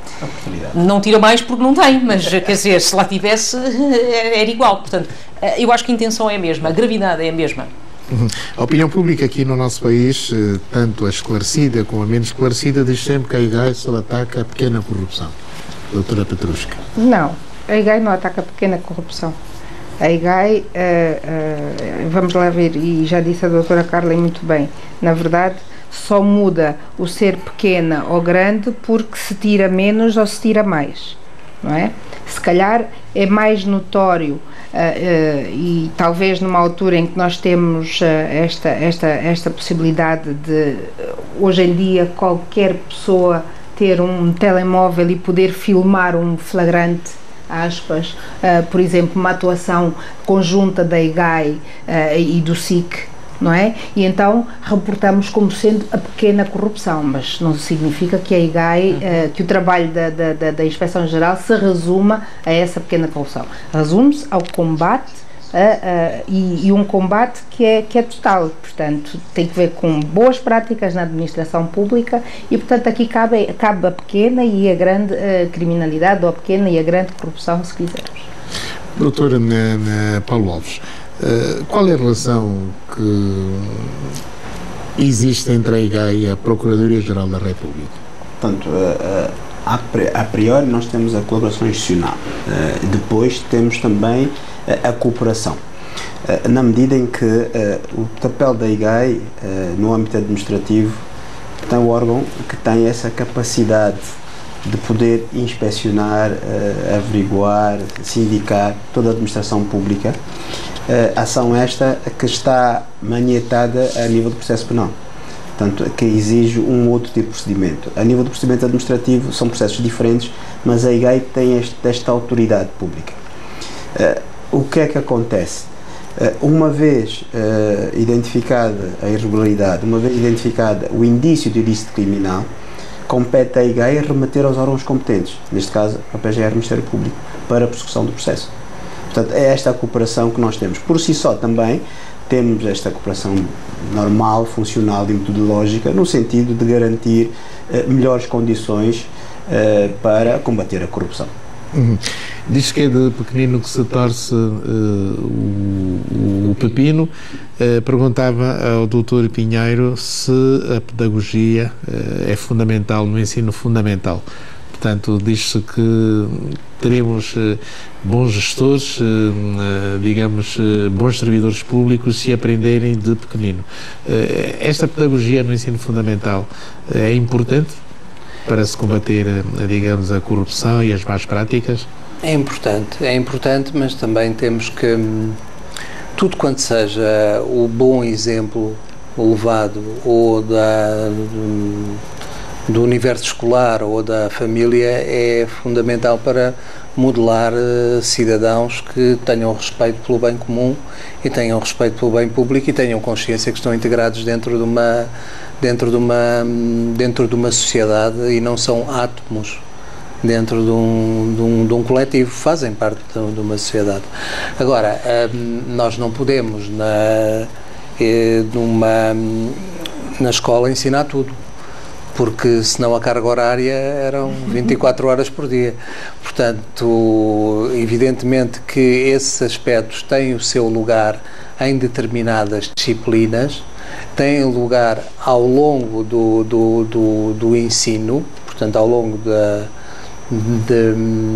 não tira mais porque não tem, mas quer dizer, se lá tivesse era igual. Portanto, eu acho que a intenção é a mesma, a gravidade é a mesma. A opinião pública aqui no nosso país, tanto a esclarecida como a menos esclarecida, diz sempre que a EGAI só ataca a pequena corrupção. Doutora Petrusca. Não, a EGAI não ataca a pequena corrupção. A EGAI, uh, uh, vamos lá ver, e já disse a doutora Carla muito bem, na verdade só muda o ser pequena ou grande porque se tira menos ou se tira mais, não é? Se calhar é mais notório uh, uh, e talvez numa altura em que nós temos uh, esta, esta, esta possibilidade de, uh, hoje em dia, qualquer pessoa ter um telemóvel e poder filmar um flagrante, aspas, uh, por exemplo, uma atuação conjunta da EGAI uh, e do S I C, não é? E então reportamos como sendo a pequena corrupção, mas não significa que a EGAI, uh, que o trabalho da, da, da Inspeção-Geral se resuma a essa pequena corrupção. Resume-se ao combate Uh, uh, e, e um combate que é, que é total, portanto tem que ver com boas práticas na administração pública e portanto aqui cabe, cabe a pequena e a grande uh, criminalidade ou a pequena e a grande corrupção, se quisermos. Doutora Paulo Alves, uh, qual é a relação que existe entre a EGAI e a Procuradoria-Geral da República? Portanto, uh, uh, a priori nós temos a colaboração institucional, uh, depois temos também a cooperação, na medida em que uh, o papel da EGAI uh, no âmbito administrativo tem um órgão que tem essa capacidade de poder inspecionar, uh, averiguar, sindicar toda a administração pública, uh, ação esta que está manietada a nível do processo penal, portanto que exige um outro tipo de procedimento. A nível do procedimento administrativo são processos diferentes, mas a EGAI tem este, esta autoridade pública. Uh, O que é que acontece? Uma vez uh, identificada a irregularidade, uma vez identificada o indício de ilícito criminal, compete à EGAI remeter aos órgãos competentes, neste caso a P G R, Ministério Público, para a prossecução do processo. Portanto, é esta a cooperação que nós temos. Por si só também temos esta cooperação normal, funcional e metodológica, no sentido de garantir uh, melhores condições uh, para combater a corrupção. Uhum. Diz que é de pequenino que se torce uh, o, o pepino. Uh, perguntava ao doutor Pinheiro se a pedagogia uh, é fundamental no ensino fundamental. Portanto, diz-se que teremos uh, bons gestores, uh, uh, digamos, uh, bons servidores públicos se aprenderem de pequenino. Uh, esta pedagogia no ensino fundamental uh, é importante para se combater, digamos, a corrupção e as más práticas? É importante, é importante, mas também temos que, tudo quanto seja o bom exemplo levado ou da, do, do universo escolar ou da família é fundamental para modelar uh, cidadãos que tenham respeito pelo bem comum e tenham respeito pelo bem público e tenham consciência que estão integrados dentro de uma dentro de uma dentro de uma sociedade e não são átomos dentro de um, de um, de um coletivo, fazem parte de, de uma sociedade. Agora, um, nós não podemos na, numa, na escola ensinar tudo, porque senão a carga horária eram vinte e quatro horas por dia. Portanto, evidentemente que esses aspectos têm o seu lugar em determinadas disciplinas, têm lugar ao longo do, do, do, do ensino, portanto, ao longo da, de,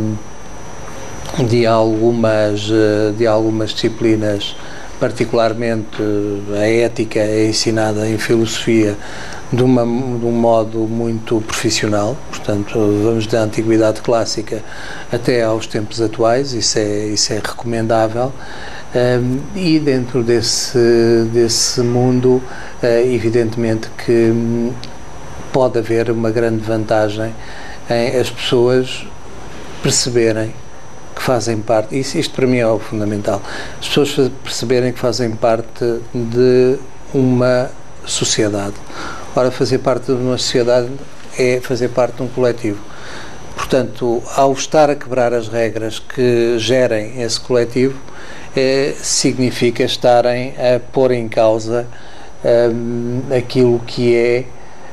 de, algumas, de algumas disciplinas, particularmente a ética é ensinada em filosofia de, uma, de um modo muito profissional, portanto, vamos da antiguidade clássica até aos tempos atuais, isso é, isso é recomendável. Um, e dentro desse, desse mundo, uh, evidentemente que um, pode haver uma grande vantagem em as pessoas perceberem que fazem parte, isso, isto para mim é o fundamental, as pessoas perceberem que fazem parte de uma sociedade. Ora, fazer parte de uma sociedade é fazer parte de um coletivo. Portanto, ao estar a quebrar as regras que gerem esse coletivo, É, significa estarem a pôr em causa um, aquilo que é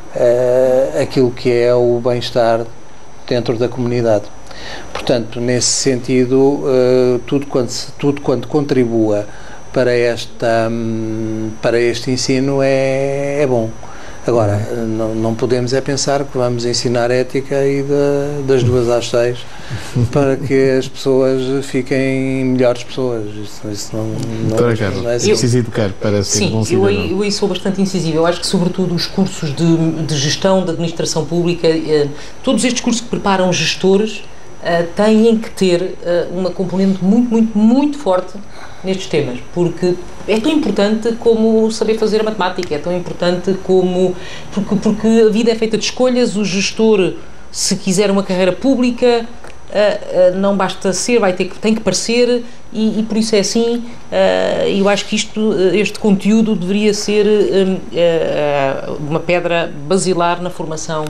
uh, aquilo que é o bem-estar dentro da comunidade. Portanto, nesse sentido, uh, tudo quanto tudo quanto contribua para esta um, para este ensino é, é bom. Agora, não, não podemos é pensar que vamos ensinar ética e de, das duas às seis para que as pessoas fiquem melhores pessoas. Isso, isso não, não, Doutora Carla, não é assim. Preciso educar para ser Sim, bom cidadão. cidadão. Sim, eu aí sou bastante incisivo. Eu acho que, sobretudo, os cursos de, de gestão, de administração pública, eh, todos estes cursos que preparam gestores eh, têm que ter eh, uma componente muito, muito, muito forte nestes temas, porque é tão importante como saber fazer a matemática, é tão importante como... Porque, porque a vida é feita de escolhas, o gestor, se quiser uma carreira pública, uh, uh, não basta ser, vai ter que, tem que parecer, e, e por isso é assim, uh, eu acho que isto, este conteúdo deveria ser uh, uh, uma pedra basilar na formação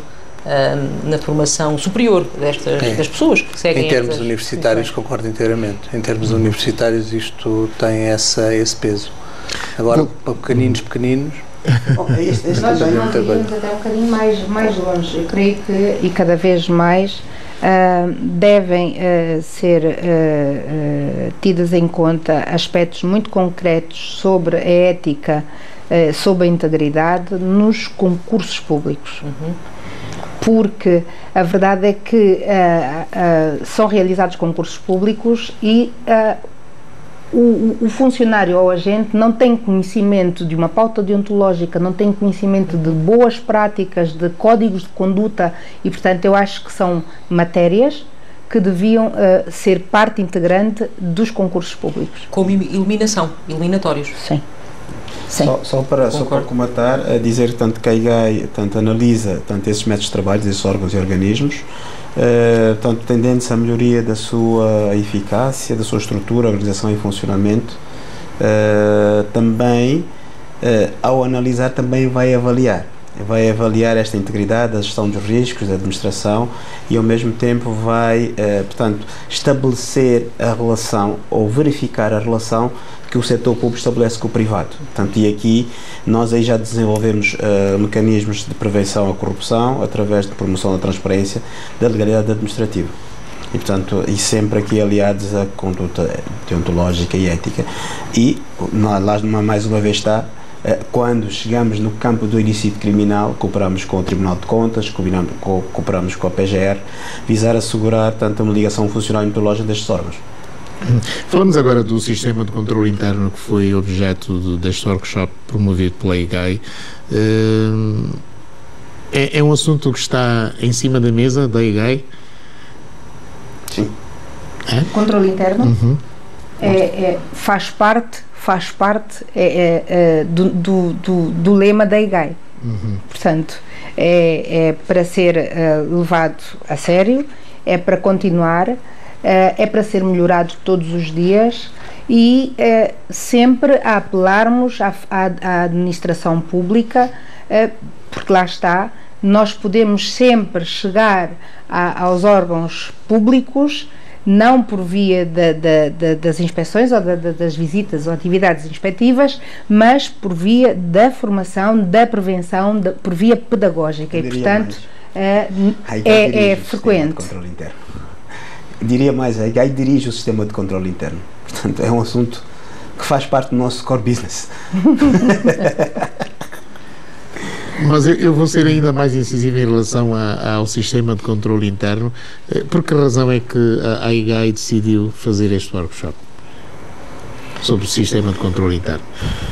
na formação superior destas, é. das pessoas que seguem. Em termos estas, universitários, concordo inteiramente. Em termos universitários, isto tem essa, esse peso. Agora, para pequeninos, pequeninos. Bom, este, este Nós também, nós iríamos até um bocadinho mais, mais longe. Eu creio que, e cada vez mais, uh, devem uh, ser uh, uh, tidas em conta aspectos muito concretos sobre a ética, uh, sobre a integridade nos concursos públicos. Uhum. Porque a verdade é que uh, uh, são realizados concursos públicos e uh, o, o funcionário ou agente não tem conhecimento de uma pauta deontológica, não tem conhecimento de boas práticas, de códigos de conduta e, portanto, eu acho que são matérias que deviam uh, ser parte integrante dos concursos públicos. Como eliminação, eliminatórios. Sim. Sim. Só, só, para, só para comentar, a dizer tanto que a I G A I tanto analisa tanto esses métodos de trabalho, esses órgãos e organismos, uh, tanto tendendo-se à melhoria da sua eficácia, da sua estrutura, organização e funcionamento, uh, também, uh, ao analisar, também vai avaliar. vai avaliar esta integridade da gestão dos riscos, da administração e ao mesmo tempo vai, eh, portanto, estabelecer a relação ou verificar a relação que o setor público estabelece com o privado. Portanto, e aqui nós aí já desenvolvemos uh, mecanismos de prevenção à corrupção através de promoção da transparência, da legalidade administrativa. E, portanto, e sempre aqui aliados à conduta deontológica e ética. E, lá mais uma vez está, quando chegamos no campo do ilícito criminal, cooperamos com o Tribunal de Contas, cooperamos com a P G R, visar assegurar tanto uma ligação funcional e metodológica destes órgãos. Falamos agora do sistema de controle interno que foi objeto deste workshop promovido pela I G A I. É, é um assunto que está em cima da mesa da I G A I? Sim. É? Controle interno? Uhum. É, é, faz parte, faz parte é, é, é, do, do, do, do lema da I G A I. Uhum. Portanto, é, é para ser uh, levado a sério, é para continuar, uh, é para ser melhorado todos os dias e uh, sempre a apelarmos à, à, à administração pública, uh, porque lá está, nós podemos sempre chegar a, aos órgãos públicos, não por via da, da, da, das inspeções ou da, da, das visitas ou atividades inspectivas, mas por via da formação, da prevenção, da, por via pedagógica. E, portanto, é, é, é frequente. Controle interno. Diria mais, a I G A I dirige o sistema de controle interno. Portanto, é um assunto que faz parte do nosso core business. Mas eu vou ser ainda mais incisivo em relação a, ao sistema de controle interno. Por que razão é que a I G A I decidiu fazer este workshop sobre o sistema de controle interno?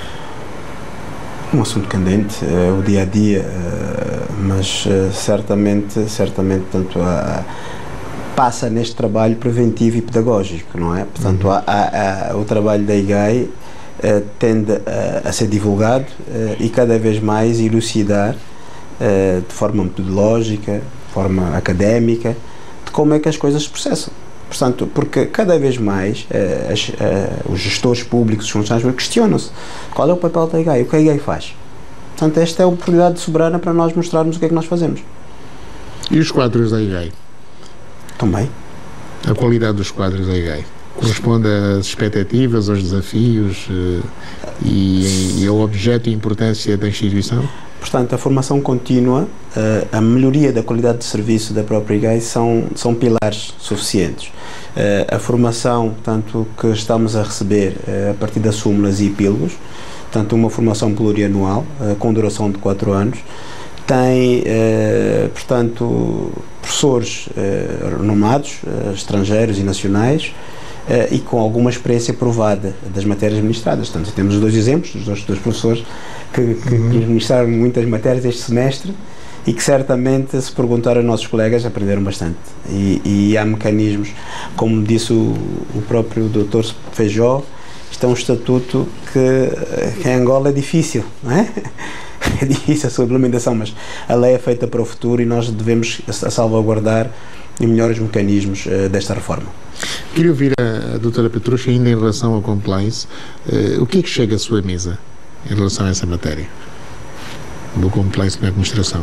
Um assunto candente, é o dia a dia, mas certamente, certamente, tanto a, a, passa neste trabalho preventivo e pedagógico, não é? Portanto, uhum. a, a, a, o trabalho da I G A I Uh, tende a, a ser divulgado uh, e cada vez mais elucidar uh, de forma metodológica, de forma académica, de como é que as coisas se processam. Portanto, porque cada vez mais uh, as, uh, os gestores públicos, os funcionários questionam-se qual é o papel da I G A I, o que a I G A I faz. Portanto, esta é a oportunidade soberana para nós mostrarmos o que é que nós fazemos. E os quadros da I G A I? Também. A qualidade dos quadros da I G A I? Corresponde às expectativas, aos desafios uh, e, e ao objeto e importância da instituição? Portanto, a formação contínua, uh, a melhoria da qualidade de serviço da própria I G A I são, são pilares suficientes. Uh, a formação, tanto que estamos a receber uh, a partir das súmulas e epílogos, tanto uma formação plurianual, uh, com duração de quatro anos, tem, uh, portanto, professores uh, renomados, uh, estrangeiros e nacionais, Uh, e com alguma experiência provada das matérias ministradas. Portanto, temos os dois exemplos, os dois, dois professores que, que, uhum. que ministraram muitas matérias este semestre e que certamente, se perguntar aos nossos colegas, aprenderam bastante. E, e há mecanismos, como disse o, o próprio doutor Feijó, isto é um estatuto que, que em Angola é difícil, não é? É difícil a sua implementação, mas a lei é feita para o futuro e nós devemos salvaguardar e melhorar os mecanismos uh, desta reforma. Queria ouvir a, a doutora Petrucci ainda em relação ao compliance. Uh, o que é que chega à sua mesa em relação a essa matéria do compliance na administração?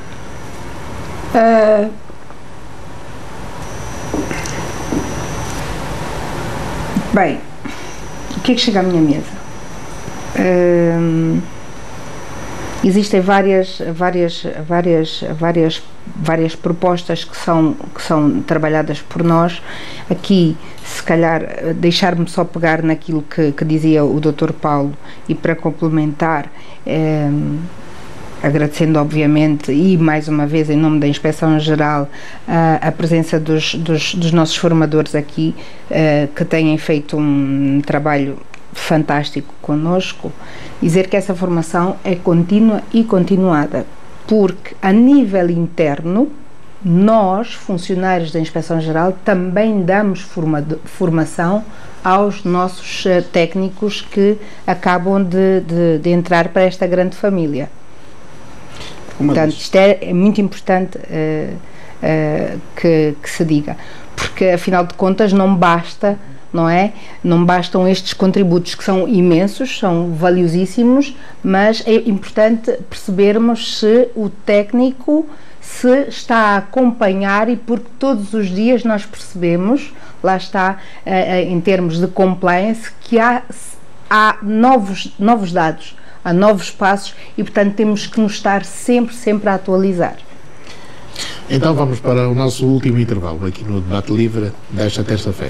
Uh, bem, o que é que chega à minha mesa? Uh, Existem várias, várias, várias, várias, várias propostas que são, que são trabalhadas por nós. Aqui, se calhar, deixar-me só pegar naquilo que, que dizia o doutor Paulo e para complementar, eh, agradecendo obviamente e mais uma vez em nome da Inspeção Geral a, a presença dos, dos, dos nossos formadores aqui, eh, que têm feito um trabalho fantástico connosco, dizer que essa formação é contínua e continuada, porque a nível interno nós, funcionários da Inspeção Geral, também damos formado, formação aos nossos uh, técnicos que acabam de, de, de entrar para esta grande família. Uma Portanto, vez. isto é, é muito importante uh, uh, que, que se diga, porque afinal de contas não basta não é? Não bastam estes contributos que são imensos, são valiosíssimos, mas é importante percebermos se o técnico se está a acompanhar, e porque todos os dias nós percebemos, lá está, em termos de compliance, que há, há novos, novos dados, há novos passos e, portanto, temos que nos estar sempre, sempre a atualizar. Então vamos para o nosso último intervalo aqui no Debate Livre desta terça-feira.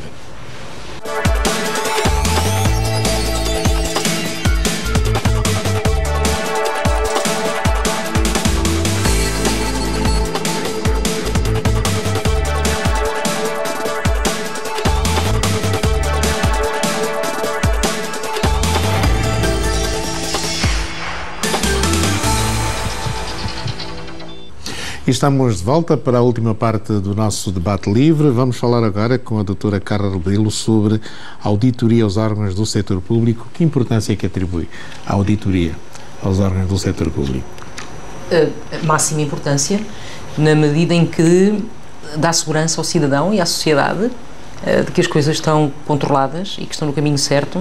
E estamos de volta para a última parte do nosso debate livre. Vamos falar agora com a doutora Carla Rebelo sobre a auditoria aos órgãos do setor público. Que importância é que atribui a auditoria aos órgãos do setor público? Uh, máxima importância, na medida em que dá segurança ao cidadão e à sociedade uh, de que as coisas estão controladas e que estão no caminho certo, uh,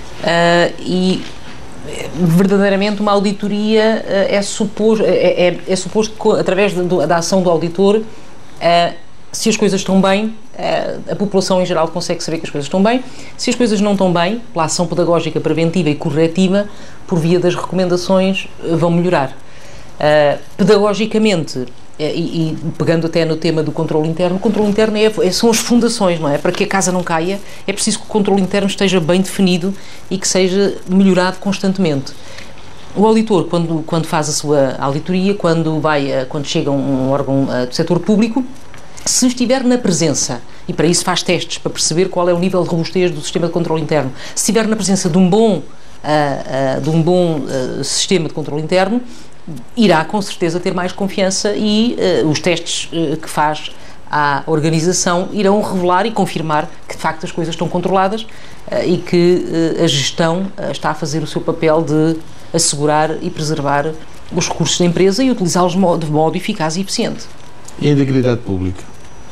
e verdadeiramente uma auditoria é suposto, é, é, é suposto que, através de, da ação do auditor, é, se as coisas estão bem, é, a população em geral consegue saber que as coisas estão bem. Se as coisas não estão bem, pela ação pedagógica preventiva e corretiva, por via das recomendações, vão melhorar. É, pedagogicamente, é, e, e pegando até no tema do controle interno, o controle interno é, é, são as fundações, não é? Para que a casa não caia, é preciso que o controle interno esteja bem definido e que seja melhorado constantemente. O auditor, quando, quando faz a sua auditoria, quando, vai, quando chega a um órgão do setor público, se estiver na presença, e para isso faz testes, para perceber qual é o nível de robustez do sistema de controle interno, se estiver na presença de um bom, uh, uh, de um bom uh, sistema de controle interno, irá com certeza ter mais confiança e uh, os testes uh, que faz à organização irão revelar e confirmar que de facto as coisas estão controladas uh, e que uh, a gestão uh, está a fazer o seu papel de assegurar e preservar os recursos da empresa e utilizá-los de modo, de modo eficaz e eficiente. E a integridade pública?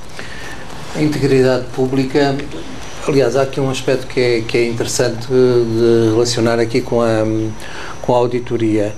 A integridade pública, aliás, há aqui um aspecto que é, que é interessante de relacionar aqui com a, com a auditoria.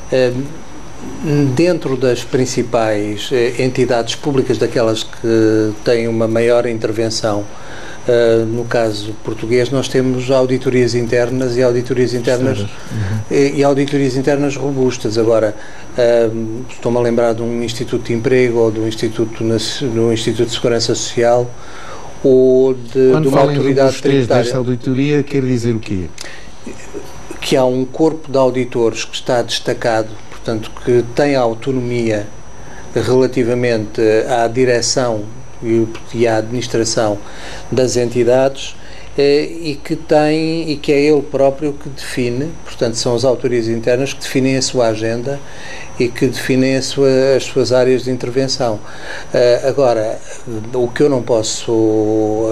Dentro das principais entidades públicas, daquelas que têm uma maior intervenção, no caso português, nós temos auditorias internas e auditorias internas uhum. e, e auditorias internas robustas. Agora, estou-me a lembrar de um Instituto de Emprego ou do Instituto, do Instituto de Segurança Social ou de, Quando de uma autoridade tributária. Desta auditoria, quer dizer o quê? Que há um corpo de auditores que está destacado, portanto, que tem autonomia relativamente à direção e à administração das entidades e que tem, e que é ele próprio que define, portanto, são as autorias internas que definem a sua agenda e que definem a sua, as suas áreas de intervenção. Agora, o que eu não posso,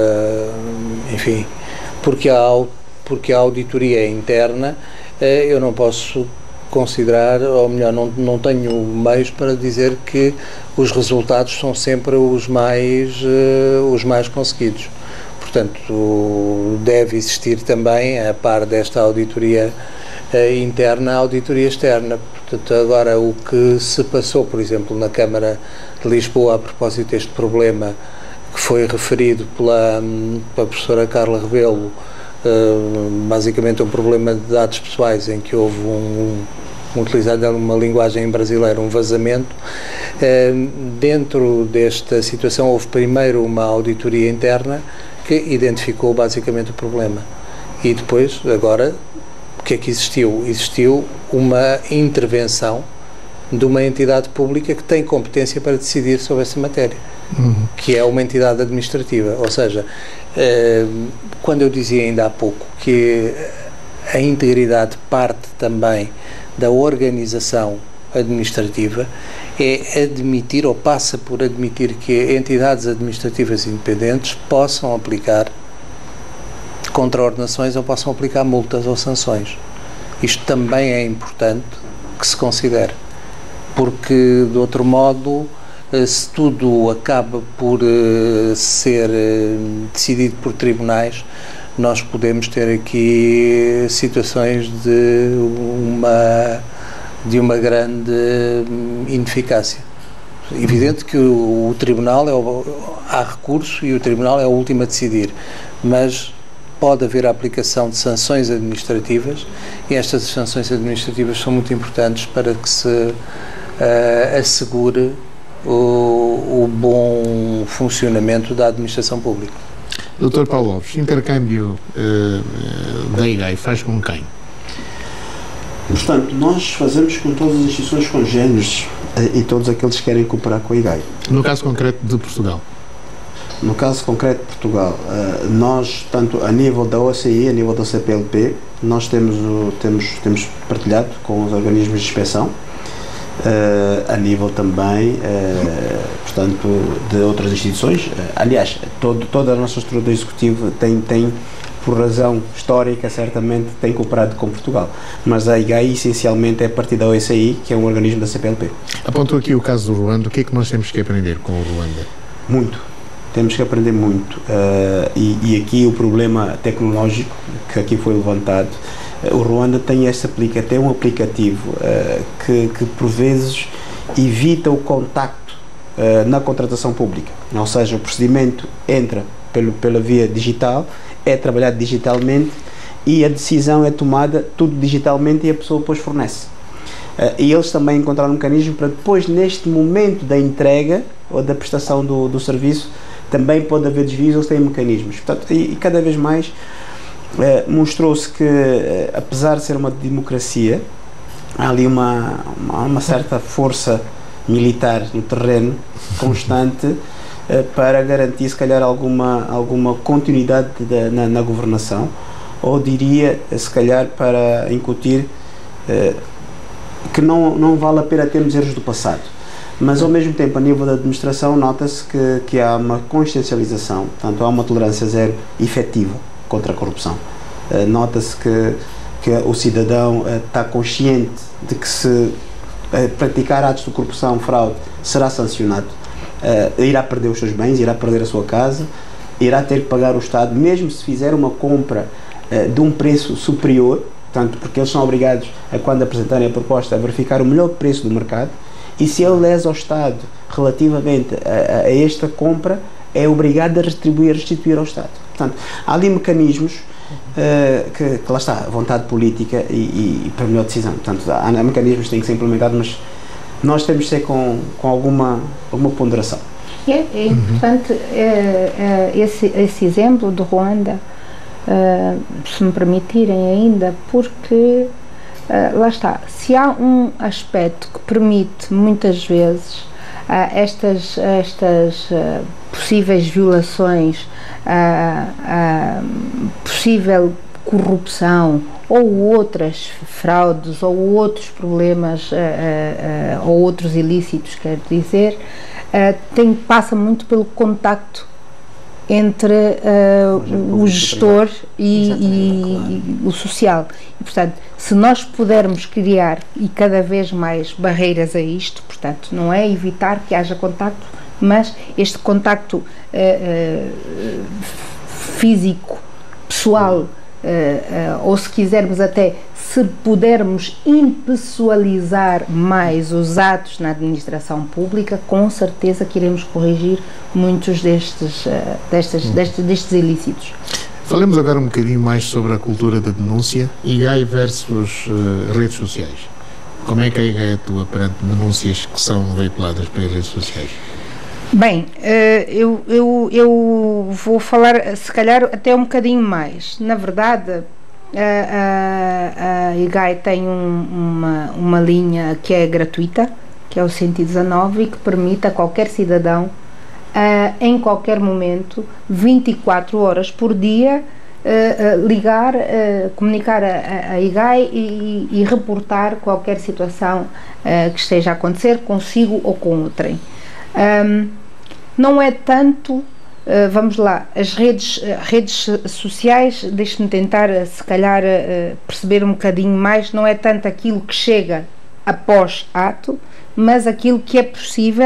enfim, porque há porque a auditoria é interna, eu não posso considerar, ou melhor, não, não tenho meios para dizer que os resultados são sempre os mais, uh, os mais conseguidos. Portanto, deve existir também, a par desta auditoria uh, interna, a auditoria externa. Portanto, agora, o que se passou, por exemplo, na Câmara de Lisboa, a propósito deste problema que foi referido pela, pela professora Carla Rebelo, Uh, basicamente um problema de dados pessoais em que houve um, um utilizado uma linguagem brasileira, um vazamento. Uh, dentro desta situação houve primeiro uma auditoria interna que identificou basicamente o problema e depois, agora, o que é que existiu? Existiu uma intervenção de uma entidade pública que tem competência para decidir sobre essa matéria, uhum. que é uma entidade administrativa, ou seja, Uh, quando eu dizia ainda há pouco que a integridade parte também da organização administrativa, é admitir ou passa por admitir que entidades administrativas independentes possam aplicar contraordenações ou possam aplicar multas ou sanções. Isto também é importante que se considere, porque de outro modo se tudo acaba por ser decidido por tribunais, nós podemos ter aqui situações de uma, de uma grande ineficácia. Evidente que o, o tribunal, é o, há recurso e o tribunal é o último a decidir, mas pode haver a aplicação de sanções administrativas, e estas sanções administrativas são muito importantes para que se uh, assegure o, o bom funcionamento da administração pública. doutor Paulo Alves, intercâmbio uh, da I G A I faz com quem? Portanto, nós fazemos com todas as instituições congêneres e todos aqueles que querem cooperar com a I G A I. No caso concreto de Portugal? No caso concreto de Portugal, nós, tanto a nível da O C I, a nível da C P L P, nós temos, temos, temos partilhado com os organismos de inspeção, a nível também, portanto, de outras instituições. Aliás, todo, toda a nossa estrutura executiva tem, tem, por razão histórica, certamente, tem cooperado com Portugal. Mas a I G A I, essencialmente, é a partir da O C I, que é um organismo da C P L P. Apontou aqui o caso do Ruanda. O que é que nós temos que aprender com o Ruanda? Muito. Temos que aprender muito. Uh, e, e aqui o problema tecnológico que aqui foi levantado, uh, o Ruanda tem esse aplica, tem um aplicativo uh, que, que, por vezes, evita o contacto uh, na contratação pública. Ou seja, o procedimento entra pelo, pela via digital, é trabalhado digitalmente e a decisão é tomada tudo digitalmente e a pessoa depois fornece. Uh, e eles também encontraram um mecanismo para depois, neste momento da entrega ou da prestação do, do serviço, também pode haver desvios, eles têm mecanismos. Portanto, e, e cada vez mais eh, mostrou-se que, eh, apesar de ser uma democracia, há ali uma, uma, uma certa força militar no terreno constante eh, para garantir, se calhar, alguma, alguma continuidade de, na, na governação, ou diria, se calhar, para incutir eh, que não, não vale a pena termos erros do passado. Mas, ao mesmo tempo, a nível da administração, nota-se que, que há uma consciencialização, portanto, há uma tolerância zero efetiva contra a corrupção. Uh, nota-se que, que o cidadão uh, está consciente de que, se uh, praticar atos de corrupção, fraude, será sancionado, uh, irá perder os seus bens, irá perder a sua casa, irá ter que pagar o Estado, mesmo se fizer uma compra uh, de um preço superior, portanto, porque eles são obrigados, a, quando apresentarem a proposta, a verificar o melhor preço do mercado. E se ele lesa ao Estado relativamente a, a esta compra, é obrigado a retribuir, a restituir ao Estado. Portanto, há ali mecanismos uh, que, que lá está, a vontade política e, e, e para melhor decisão. Portanto, há, há mecanismos que têm que ser implementados, mas nós temos de ser com, com alguma, alguma ponderação. É, é importante é, é, esse, esse exemplo do Ruanda, uh, se me permitirem ainda, porque Uh, lá está, se há um aspecto que permite muitas vezes uh, estas, estas uh, possíveis violações, uh, uh, possível corrupção ou outras fraudes ou outros problemas uh, uh, uh, ou outros ilícitos, quer dizer, uh, tem, passa muito pelo contacto entre uh, o gestor e, e, claro. e o social. E, portanto, se nós pudermos criar e cada vez mais barreiras a isto, portanto, não é evitar que haja contacto, mas este contacto uh, uh, físico, pessoal, uh, uh, ou se quisermos até, se pudermos impessoalizar mais os atos na administração pública, com certeza que iremos corrigir muitos destes, uh, destes, destes, destes ilícitos. Falemos agora um bocadinho mais sobre a cultura da denúncia, I G A I versus uh, redes sociais. Como é que a I G A I atua perante denúncias que são veiculadas pelas redes sociais? Bem, uh, eu, eu, eu vou falar, se calhar, até um bocadinho mais. Na verdade, a, a, a I G A I tem um, uma, uma linha que é gratuita, que é o cento e dezanove, e que permite a qualquer cidadão, uh, em qualquer momento, vinte e quatro horas por dia, uh, uh, ligar, uh, comunicar a, a I G A I e, e reportar qualquer situação uh, que esteja a acontecer consigo ou com outrem. Um, não é tanto... Uh, vamos lá, as redes, uh, redes sociais, deixe-me tentar, uh, se calhar, uh, perceber um bocadinho mais, não é tanto aquilo que chega após ato, mas aquilo que é possível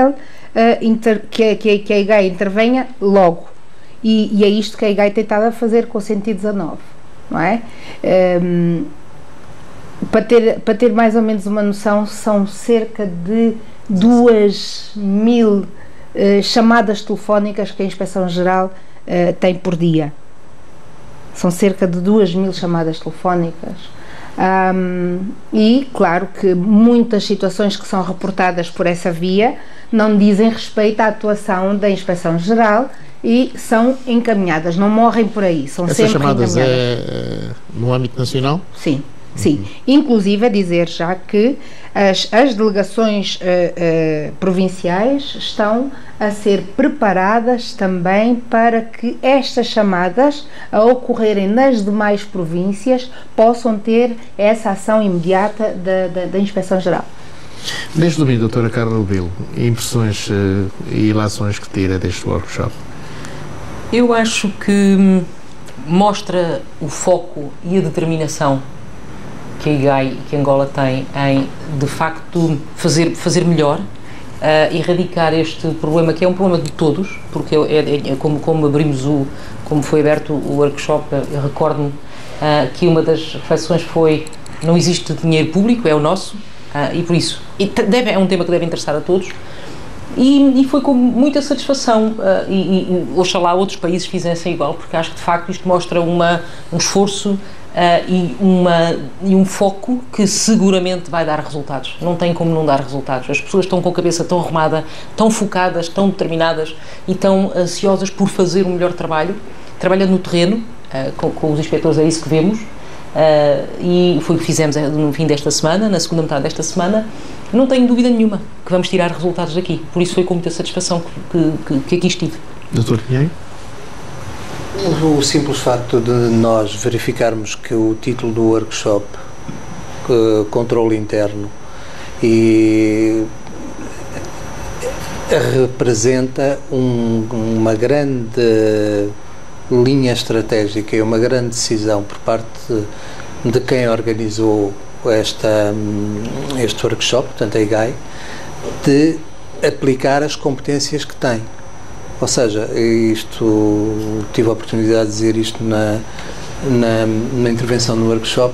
uh, inter, que, que, que a I G A I intervenha logo. E, e é isto que a I G A I tem estado a fazer com o cento e dezanove, não é? Um, para, ter, para ter mais ou menos uma noção, são cerca de duas mil uh, chamadas telefónicas que a Inspeção-Geral uh, tem por dia. São cerca de duas mil chamadas telefónicas. Um, e, claro, que muitas situações que são reportadas por essa via não dizem respeito à atuação da Inspeção-Geral e são encaminhadas, não morrem por aí, são Essas sempre chamadas encaminhadas. É no âmbito nacional? Sim, sim. Uhum. Inclusive a dizer já que as, as delegações uh, uh, provinciais estão a ser preparadas também para que estas chamadas, a ocorrerem nas demais províncias, possam ter essa ação imediata da, da, da Inspeção-Geral. Desde domingo, doutora Carla Rebelo, impressões uh, e ilações que tira deste workshop? Eu acho que mostra o foco e a determinação que a I G A I e que Angola tem em, de facto, fazer, fazer melhor, uh, erradicar este problema, que é um problema de todos, porque é, é, é como, como abrimos o, como foi aberto o workshop, eu recordo-me uh, que uma das reflexões foi: não existe dinheiro público, é o nosso, uh, e por isso, e deve, é um tema que deve interessar a todos. E, e foi com muita satisfação, uh, e, e oxalá outros países fizessem igual, porque acho que de facto isto mostra uma, um esforço uh, e, uma, e um foco que seguramente vai dar resultados. Não tem como não dar resultados. As pessoas estão com a cabeça tão arrumada, tão focadas, tão determinadas e tão ansiosas por fazer um melhor trabalho. Trabalhando no terreno, uh, com, com os inspectores, é isso que vemos, uh, e foi o que fizemos no fim desta semana, na segunda metade desta semana. Não tenho dúvida nenhuma que vamos tirar resultados daqui, por isso foi com muita satisfação que, que, que aqui estive. doutor Pinheiro? O simples facto de nós verificarmos que o título do workshop, que, controle interno, e representa um, uma grande linha estratégica e uma grande decisão por parte de, de quem organizou Esta, este workshop, portanto a I G A I, de aplicar as competências que tem. Ou seja, isto, tive a oportunidade de dizer isto na, na, na intervenção no workshop,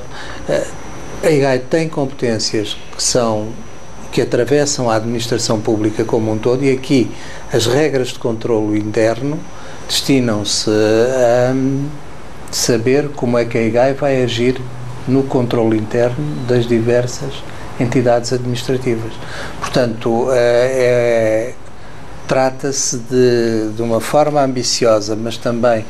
a I G A I tem competências que são, que atravessam a administração pública como um todo, e aqui as regras de controlo interno destinam-se a saber como é que a I G A I vai agir no controle interno das diversas entidades administrativas. Portanto, é, é, trata-se de, de uma forma ambiciosa, mas também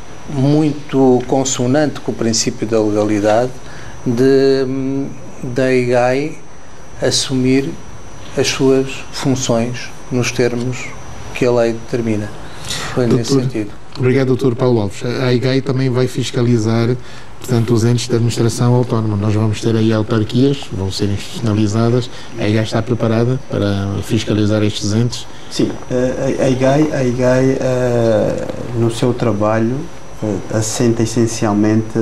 muito consonante com o princípio da legalidade, de, da I G A I assumir as suas funções nos termos que a lei determina. Foi doutor, nesse sentido. Obrigado, doutor Paulo Alves. A I G A I também vai fiscalizar, portanto, os entes de administração autónoma. Nós vamos ter aí autarquias, vão ser institucionalizadas. A I G A I está preparada para fiscalizar estes entes? Sim, a I G A I, a I G A I no seu trabalho assenta essencialmente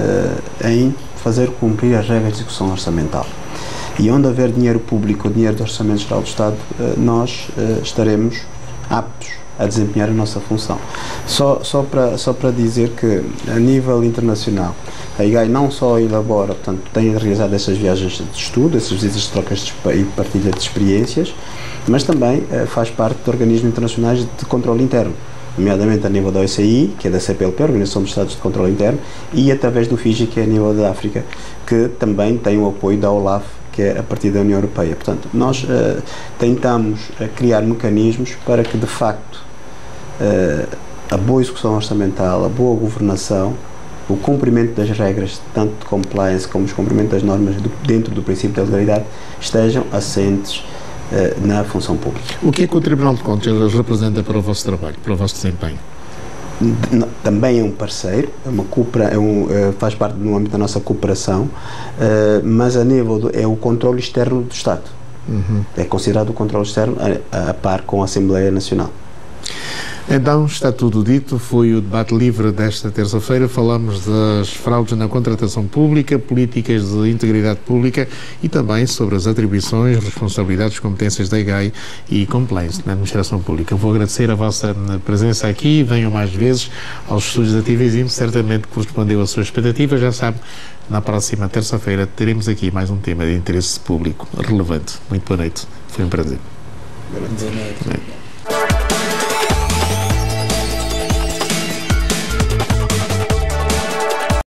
em fazer cumprir as regras de execução orçamental. E onde haver dinheiro público, dinheiro do Orçamento Geral do Estado, nós estaremos aptos a desempenhar a nossa função. Só, só, para, só para dizer que, a nível internacional, a I G A I não só elabora, portanto, tem realizado essas viagens de estudo, essas visitas de trocas e partilha de experiências, mas também eh, faz parte de organismos internacionais de controle interno, nomeadamente a nível da O C I, que é da C P L P, Organização dos Estados de Controle Interno, e através do FIGI, que é a nível da África, que também tem o apoio da OLAF, que é a partir da União Europeia. Portanto, nós uh, tentamos uh, criar mecanismos para que, de facto, uh, a boa execução orçamental, a boa governação, o cumprimento das regras, tanto de compliance como os cumprimentos das normas do, dentro do princípio da legalidade, estejam assentes uh, na função pública. O que é que o Tribunal de Contas representa para o vosso trabalho, para o vosso desempenho? Também é um parceiro, é uma coopera, é um, faz parte do âmbito da nossa cooperação, mas a nível do, é o controle externo do Estado. Uhum. É considerado o controle externo a, a par com a Assembleia Nacional. Então, está tudo dito. Foi o debate livre desta terça-feira. Falamos das fraudes na contratação pública, políticas de integridade pública e também sobre as atribuições, responsabilidades, competências da E G A I e compliance na administração pública. Vou agradecer a vossa presença aqui. Venham mais vezes aos estúdios da T V Zim. Certamente correspondeu à sua expectativa. Já sabe, na próxima terça-feira teremos aqui mais um tema de interesse público relevante. Muito boa noite. Foi um prazer. Boa noite. Boa noite.